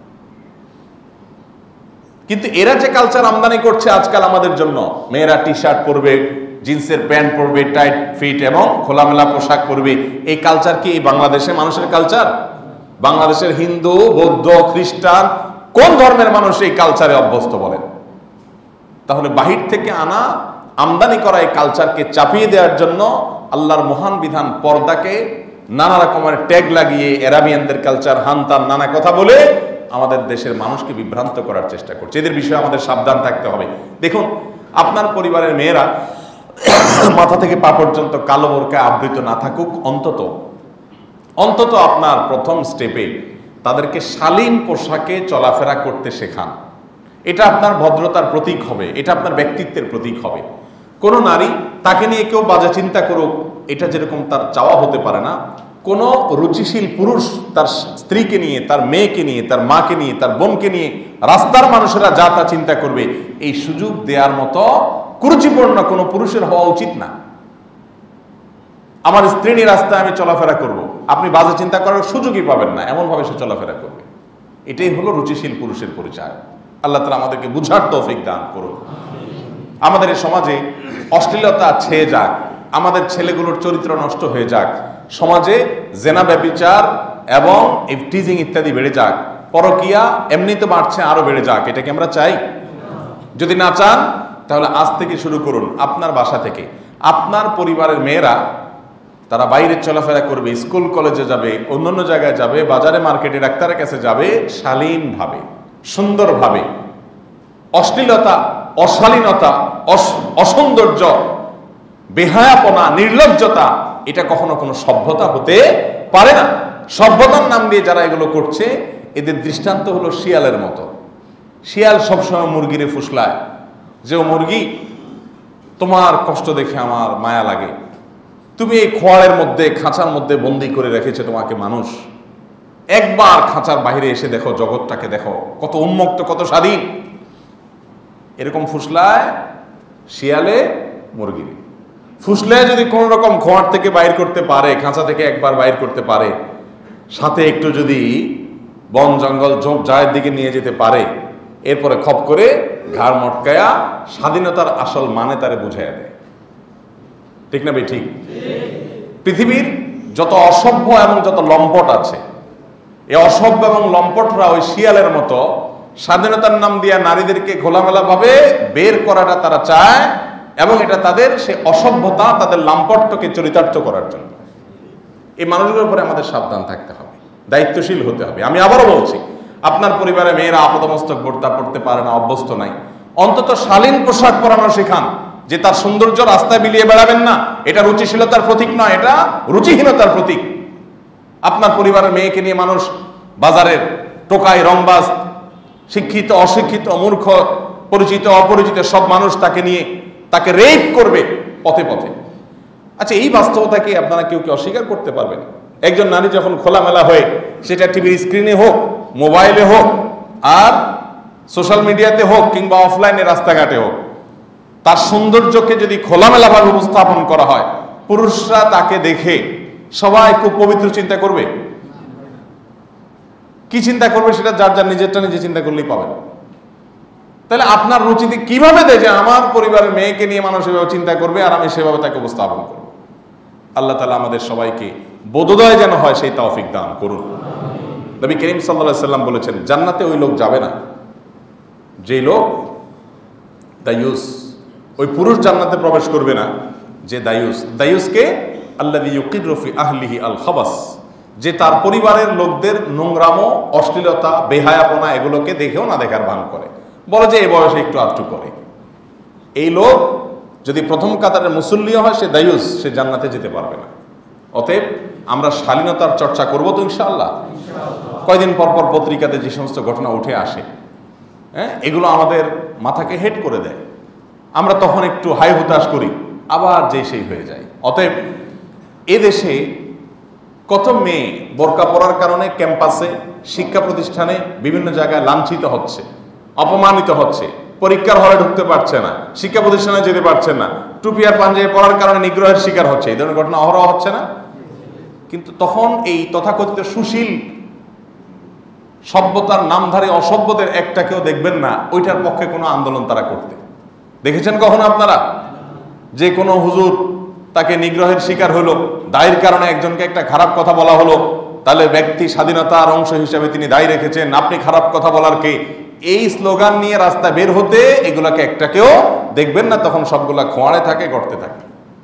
কিন্তু এরা যে কালচার আমদানি করছে আজকাল আমাদের জন্য, মেয়েরা টি শার্ট পরবে, জিন্সের প্যান্ট পরবে, টাইট ফিট এবং খোলামেলা পোশাক পরবে, এই কালচার কি এই বাংলাদেশের মানুষের কালচার? বাংলাদেশের হিন্দু, বৌদ্ধ, খ্রিস্টান কোন ধর্মের মানুষ এই কালচারে অভ্যস্ত বলেন? তাহলে বাহির থেকে আনা, আমদানি করা এই কালচারকে চাপিয়ে দেওয়ার জন্য আল্লাহর মহান বিধান পর্দাকে নানা রকমের ট্যাগ লাগিয়ে আরাবিয়ানদের কালচার, হানতান নানা কথা বলে আমাদের দেশের মানুষকে বিভ্রান্ত করার চেষ্টা করছে। এদের বিষয়ে আমাদের সাবধান থাকতে হবে। দেখুন, আপনার পরিবারের মেয়েরা মাথা থেকে পা পর্যন্ত কালো বোরকায় আবৃত না থাকুক, অন্তত অন্তত আপনার প্রথম স্টেপে তাদেরকে শালীন পোশাকে চলাফেরা করতে শেখান। এটা আপনার ভদ্রতার প্রতীক হবে, এটা আপনার ব্যক্তিত্বের প্রতীক হবে। কোনো নারী, তাকে নিয়ে কেউ বাজে চিন্তা করুক, এটা যেরকম তার চাওয়া হতে পারে না। কোনো রুচিশীল পুরুষ তার স্ত্রীকে নিয়ে, তার মেয়েকে নিয়ে, তার মাকে নিয়ে, তার বোনকে নিয়ে রাস্তার মানুষেরা যা তা চিন্তা করবে, এই সুযোগ দেওয়ার মতো কুরুচিপূর্ণ কোনো পুরুষের হওয়া উচিত না। আমার স্ত্রী নিয়ে রাস্তায় আমি চলাফেরা করব, আপনি বাজে চিন্তা করার সুযোগই পাবেন না, এমনভাবে সে চলাফেরা করবে। এটাই হলো রুচিশীল পুরুষের পরিচয়। আল্লাহ তাআলা আমাদেরকে বুঝার তৌফিক দান করুন। আমাদের এই সমাজে অশ্লীলতা ছেয়ে যাক, আমাদের ছেলেগুলোর চরিত্র নষ্ট হয়ে যাক, সমাজে জেনা ব্যভিচার এবং ইফটিজিং ইত্যাদি বেড়ে যাক, পরকিয়া এমনি তো বাড়ছে, আরো বেড়ে যাক, এটা কি আমরা চাই? যদি না চান তাহলে আজ থেকে শুরু করুন, আপনার বাসা থেকে। আপনার পরিবারের মেয়েরা তারা বাইরে চলাফেরা করবে, স্কুল কলেজে যাবে, অন্যান্য জায়গায় যাবে, বাজারে মার্কেটে ডাক্তারের কাছে যাবে, শালীনভাবে সুন্দরভাবে। অশ্লীলতা, অশালীনতা, অসৌন্দর্য, বেহায়াপনা, নির্লজ্জতা এটা কখনো কোনো সভ্যতা হতে পারে না। সভ্যতার নাম দিয়ে যারা এগুলো করছে এদের দৃষ্টান্ত হলো শিয়ালের মতো। শিয়াল সবসময় মুরগিরে ফুসলায় যে ও মুরগি, তোমার কষ্ট দেখে আমার মায়া লাগে, তুমি এই খোয়াড়ের মধ্যে খাঁচার মধ্যে বন্দি করে রেখেছে তোমাকে মানুষ, একবার খাঁচার বাইরে এসে দেখো, জগৎটাকে দেখো কত উন্মুক্ত, কত স্বাধীন। এরকম ফুসলায় শিয়ালে মুরগিরে। ফুসলে যদি কোন রকম খোয়ার থেকে বাইর করতে পারে, খাঁচা থেকে একবার বাইর করতে পারে, সাথে একটু যদি বন জঙ্গল ঝোপ জায়ের দিকে নিয়ে যেতে পারে, এরপরে খপ করে ঘাড় মটকায়া স্বাধীনতার আসল মানে তারে বুঝাইয়া দেয়। ঠিক না ভাই? ঠিক। পৃথিবীর যত অসভ্য এবং যত লম্পট আছে, এই অসভ্য এবং লম্পটরা ওই শিয়ালের মতো স্বাধীনতার নাম দিয়া নারীদেরকে খোলামেলা ভাবে বের করাটা তারা চায়, এবং এটা তাদের সে অসভ্যতা, তাদের লাম্পটকে চরিতার্থ করার জন্য। এই মানুষগুলোর উপরে আমাদের সাবধান থাকতে হবে, দায়িত্বশীল হতে হবে। আমি আবারও বলছি, আপনার পরিবারে মেয়েরা আপাদমস্তক বোরকা পড়তে পারে না, অভ্যস্ত নাই, অন্তত শালীন পোশাক পরানো শেখান, যে তার সৌন্দর্য রাস্তায় বিলিয়ে বেড়াবেন না। এটা রুচিশীলতার প্রতীক নয়, এটা রুচিহীনতার প্রতীক। আপনার পরিবারের মেয়েকে নিয়ে মানুষ বাজারের টোকাই, রংবাজ, শিক্ষিত, অশিক্ষিত, মূর্খ, পরিচিত, অপরিচিত সব মানুষ তাকে নিয়ে তাকে রেপ করবে পথে পথে। আচ্ছা, এই বাস্তবতাকে আপনারা কেউ কি অস্বীকার করতে পারবেন? একজন নারী যখন খোলামেলা হয়ে, সেটা টিভির স্ক্রিনে হোক, মোবাইলে হোক, আর সোশ্যাল মিডিয়াতে হোক, কিংবা অফলাইনে রাস্তাঘাটে হোক, তার সৌন্দর্যকে যদি খোলামেলাভাবে উপস্থাপন করা হয়, পুরুষরা তাকে দেখে সবাই খুব পবিত্র চিন্তা করবে। কি চিন্তা করবে সেটা যার যার নিজেরটা নিজে চিন্তা করলেই পাবেন। তাহলে আপনার রুচিতে কিভাবে দেয় যে আমার পরিবারের মেয়েকে নিয়ে মানুষ এভাবে চিন্তা করবে আর আমি সেভাবে তাকে উপস্থাপন করব? আল্লাহ তাআলা আমাদের সবাইকে বোধোদয় যেন হয় সেই তৌফিক দান করুন। নবী করিম সাল্লাল্লাহু আলাইহি সাল্লাম বলেছেন, জান্নাতে ওই লোক যাবে না যে লোক দায়ুস, ওই পুরুষ জান্নাতে প্রবেশ করবে না যে দায়ুস। দায়ুসকে আল্লাযী ইউকিরু ফি আহলিহি আল খাবাস, যে তার পরিবারের লোকদের নোংরামো, অশ্লীলতা, বেহায়াপনা এগুলোকে দেখেও না দেখার ভান করে, বলে যে এই বয়সে একটু আধটু করে। এই লোক যদি প্রথম কাতারের মুসল্লিও হয়, সে দায়ুস, সে জান্নাতে যেতে পারবে না। অতএব আমরা শালীনতার চর্চা করবো তো ইনশাআল্লাহ। কয়দিন পর পর পত্রিকাতে যে সমস্ত ঘটনা উঠে আসে, হ্যাঁ, এগুলো আমাদের মাথাকে হেড করে দেয়। আমরা তখন একটু হাই হুতাশ করি, আবার যে সেই হয়ে যায়। অতএব এদেশে কত মেয়ে বোরকা পরার কারণে ক্যাম্পাসে, শিক্ষা প্রতিষ্ঠানে, বিভিন্ন জায়গায় লাঞ্ছিত হচ্ছে, অপমানিত হচ্ছে, পরীক্ষার হলে ঢুকতে পারছে না, শিক্ষা প্রতিষ্ঠানে যেতে পারছে না, টুপি আর পাঞ্জাবি পরার কারণে নিগ্রহের শিকার হচ্ছে। এই ধরনের ঘটনা অহরহ হচ্ছে না? কিন্তু তখন এই তথাকথিত সুশীল সভ্যতার নামধারী অসভ্যদের একটাকেও দেখবেন না ওইটার পক্ষে কোনো আন্দোলন তারা করতে। দেখেছেন কখনো আপনারা যে কোনো হুজুর তাকে নিগ্রহের শিকার হলো, দায়ের কারণে একজনকে একটা খারাপ কথা বলা হলো, তাহলে ব্যক্তি স্বাধীনতার অংশ হিসেবে তিনি দায়ী রেখেছেন, আপনি খারাপ কথা বলার কে? এই স্লোগান নিয়ে রাস্তা বের হতে এগুলাকে একটাকেও দেখবেন না। তখন সবগুলা খোঁয়াড়ে থাকে, গড়তে থাকে।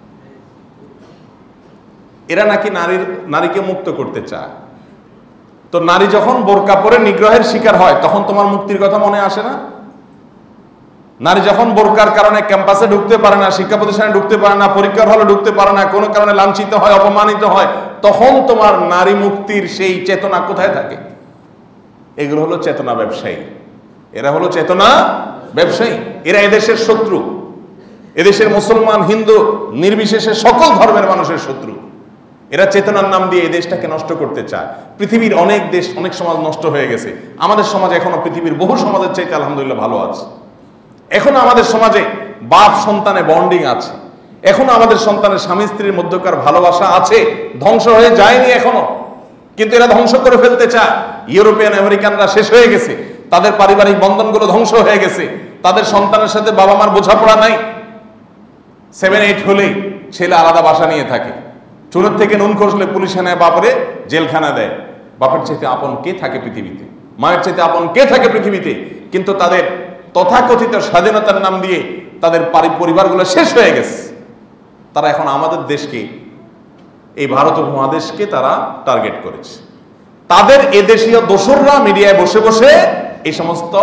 এরা নাকি নারীর নারীকে মুক্ত করতে চায়। তো নারী যখন বোরকা পরে নিগ্রহের শিকার হয়, তখন তোমার মুক্তির কথা মনে আসে না? নারী যখন বোরকার কারণে ক্যাম্পাসে ঢুকতে পারে না, শিক্ষা প্রতিষ্ঠানে ঢুকতে পারে না, পরীক্ষার হলে ঢুকতে পারে না, কোনো কারণে লাঞ্ছিত হয়, অপমানিত হয়, তখন তোমার নারী মুক্তির সেই চেতনা কোথায় থাকে? এগুলো হলো চেতনা ব্যবসায়ী। এরা হলো চেতনা ব্যবসায়ী। এরা এদেশের শত্রু। এদেশের মুসলমান, হিন্দু নির্বিশেষে সকল ধর্মের মানুষের শত্রু। এরা চেতনার নাম দিয়ে এই দেশটাকে নষ্ট করতে চায়। পৃথিবীর অনেক দেশ, অনেক সমাজ নষ্ট হয়ে গেছে। আমাদের সমাজ এখনো পৃথিবীর বহু সমাজের চাইতে আলহামদুলিল্লাহ ভালো আছে। এখন আমাদের সমাজে বাপ সন্তানে বন্ডিং আছে। এখনো আমাদের সন্তানের স্বামী স্ত্রীর মধ্যকার ভালোবাসা আছে, ধ্বংস হয়ে যায়নি এখনো, কিন্তু এরা ধ্বংস করে ফেলতে চায়। ইউরোপিয়ান আমেরিকানরা শেষ হয়ে গেছে, তাদের পারিবারিক বন্ধনগুলো ধ্বংস হয়ে গেছে, তাদের সন্তানের সাথে বাবা মার বোঝাপড়া নাই। সেভেন এইট হলেই ছেলে আলাদা বাসা নিয়ে থাকে, চুলের থেকে নুন খসলে পুলিশে নেয়, বাপরে জেলখানা দেয়। বাপের চাইতে আপন কে থাকে পৃথিবীতে, মায়ের চাইতে আপন কে থাকে পৃথিবীতে? কিন্তু তাদের তথাকথিত স্বাধীনতার নাম দিয়ে তাদের পরিবারগুলো শেষ হয়ে গেছে। তারা এখন আমাদের দেশকে, এই ভারত উপমহাদেশকে তারা টার্গেট করেছে। তাদের এদেশীয় দোসররা মিডিয়ায় বসে বসে এই সমস্ত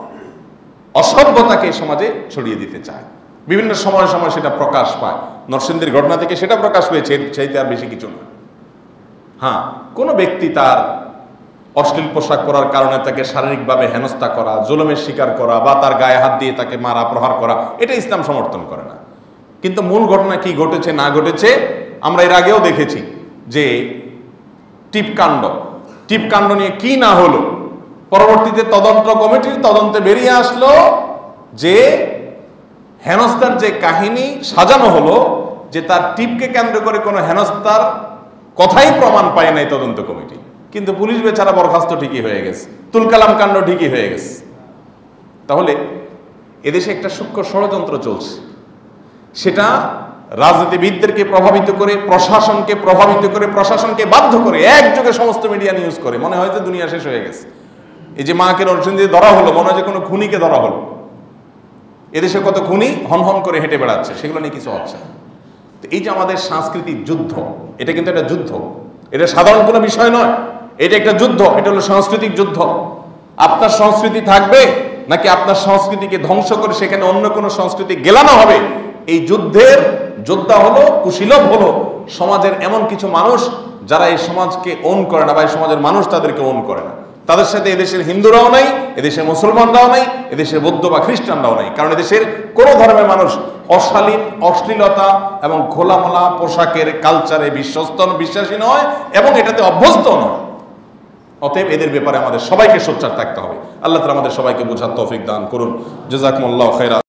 অসভ্যতাকে সমাজে ছড়িয়ে দিতে চায়। বিভিন্ন সময় সময় সেটা প্রকাশ পায়। নরসিংদীর ঘটনা থেকে সেটা প্রকাশ পেয়েছে, এর চাইতে আর বেশি কিছু না। হ্যাঁ, কোনো ব্যক্তি তার অশ্লীল পোশাক পরার কারণে তাকে শারীরিকভাবে হেনস্থা করা, জুলুমের শিকার করা বা তার গায়ে হাত দিয়ে তাকে মারা প্রহার করা, এটা ইসলাম সমর্থন করে না। কিন্তু মূল ঘটনা কি ঘটেছে না ঘটেছে আমরা এর আগেও দেখেছি, যে টিপকাণ্ড টিপকাণ্ড নিয়ে কি না হলো। পরবর্তীতে তদন্ত কমিটির তদন্তে বেরিয়ে আসলো যে হেনস্থার যে কাহিনী সাজানো হলো, যে তার টিপকে কেন্দ্র করে কোনো হেনস্থার কথাই প্রমাণ পায় নাই তদন্ত কমিটি, কিন্তু পুলিশ বেচারা বরখাস্ত ঠিকই হয়ে গেছে, তুলকালাম কাণ্ড ঠিকই হয়ে গেছে। তাহলে এদেশে একটা সূক্ষ্ম ষড়যন্ত্র চলছে, সেটা রাজনীতিবিদদেরকে প্রভাবিত করে, প্রশাসনকে প্রভাবিত করে, প্রশাসনকে বাধ্য করে একযোগে সমস্ত মিডিয়া নিউজ করে। মনে হয় যে দুনিয়া শেষ হয়ে গেছে। এই যে মাকে নরসিংদীতে ধরা হলো, মনে হয় যে কোনো খুনিকে ধরা হলো। এদেশে কত খুনি হন হন করে হেঁটে বেড়াচ্ছে, সেগুলো নিয়ে কিছু হচ্ছে না। তো এই যে আমাদের সাংস্কৃতিক যুদ্ধ, এটা কিন্তু একটা যুদ্ধ, এটা সাধারণ কোনো বিষয় নয়, এটা একটা যুদ্ধ, এটা হলো সাংস্কৃতিক যুদ্ধ। আপনার সংস্কৃতি থাকবে নাকি আপনার সংস্কৃতিকে ধ্বংস করে সেখানে অন্য কোনো সংস্কৃতি গেলানো হবে? এই যুদ্ধের যোদ্ধা হলো, কুশীলব হলো সমাজের এমন কিছু মানুষ যারা এই সমাজকে ওন করে না, বা এই সমাজের মানুষ তাদেরকে ওন করে না। তাদের সাথে এদেশের হিন্দুরাও নাই, এদেশের মুসলমানরাও নাই, এদেশের বৌদ্ধ বা খ্রিস্টানরাও নাই। কারণ এদেশের কোনো ধর্মের মানুষ অশালীন, অশ্লীলতা এবং খোলামেলা পোশাকের কালচারে বিশ্বস্ত বিশ্বাসী নয় এবং এটাতে অভ্যস্ত নয়। অতএব এদের ব্যাপারে আমাদের সবাইকে সোচ্চার থাকতে হবে। আল্লাহ তাআলা আমাদের সবাইকে বোঝার তৌফিক দান করুন। জাযাকুমুল্লাহু খাইরা।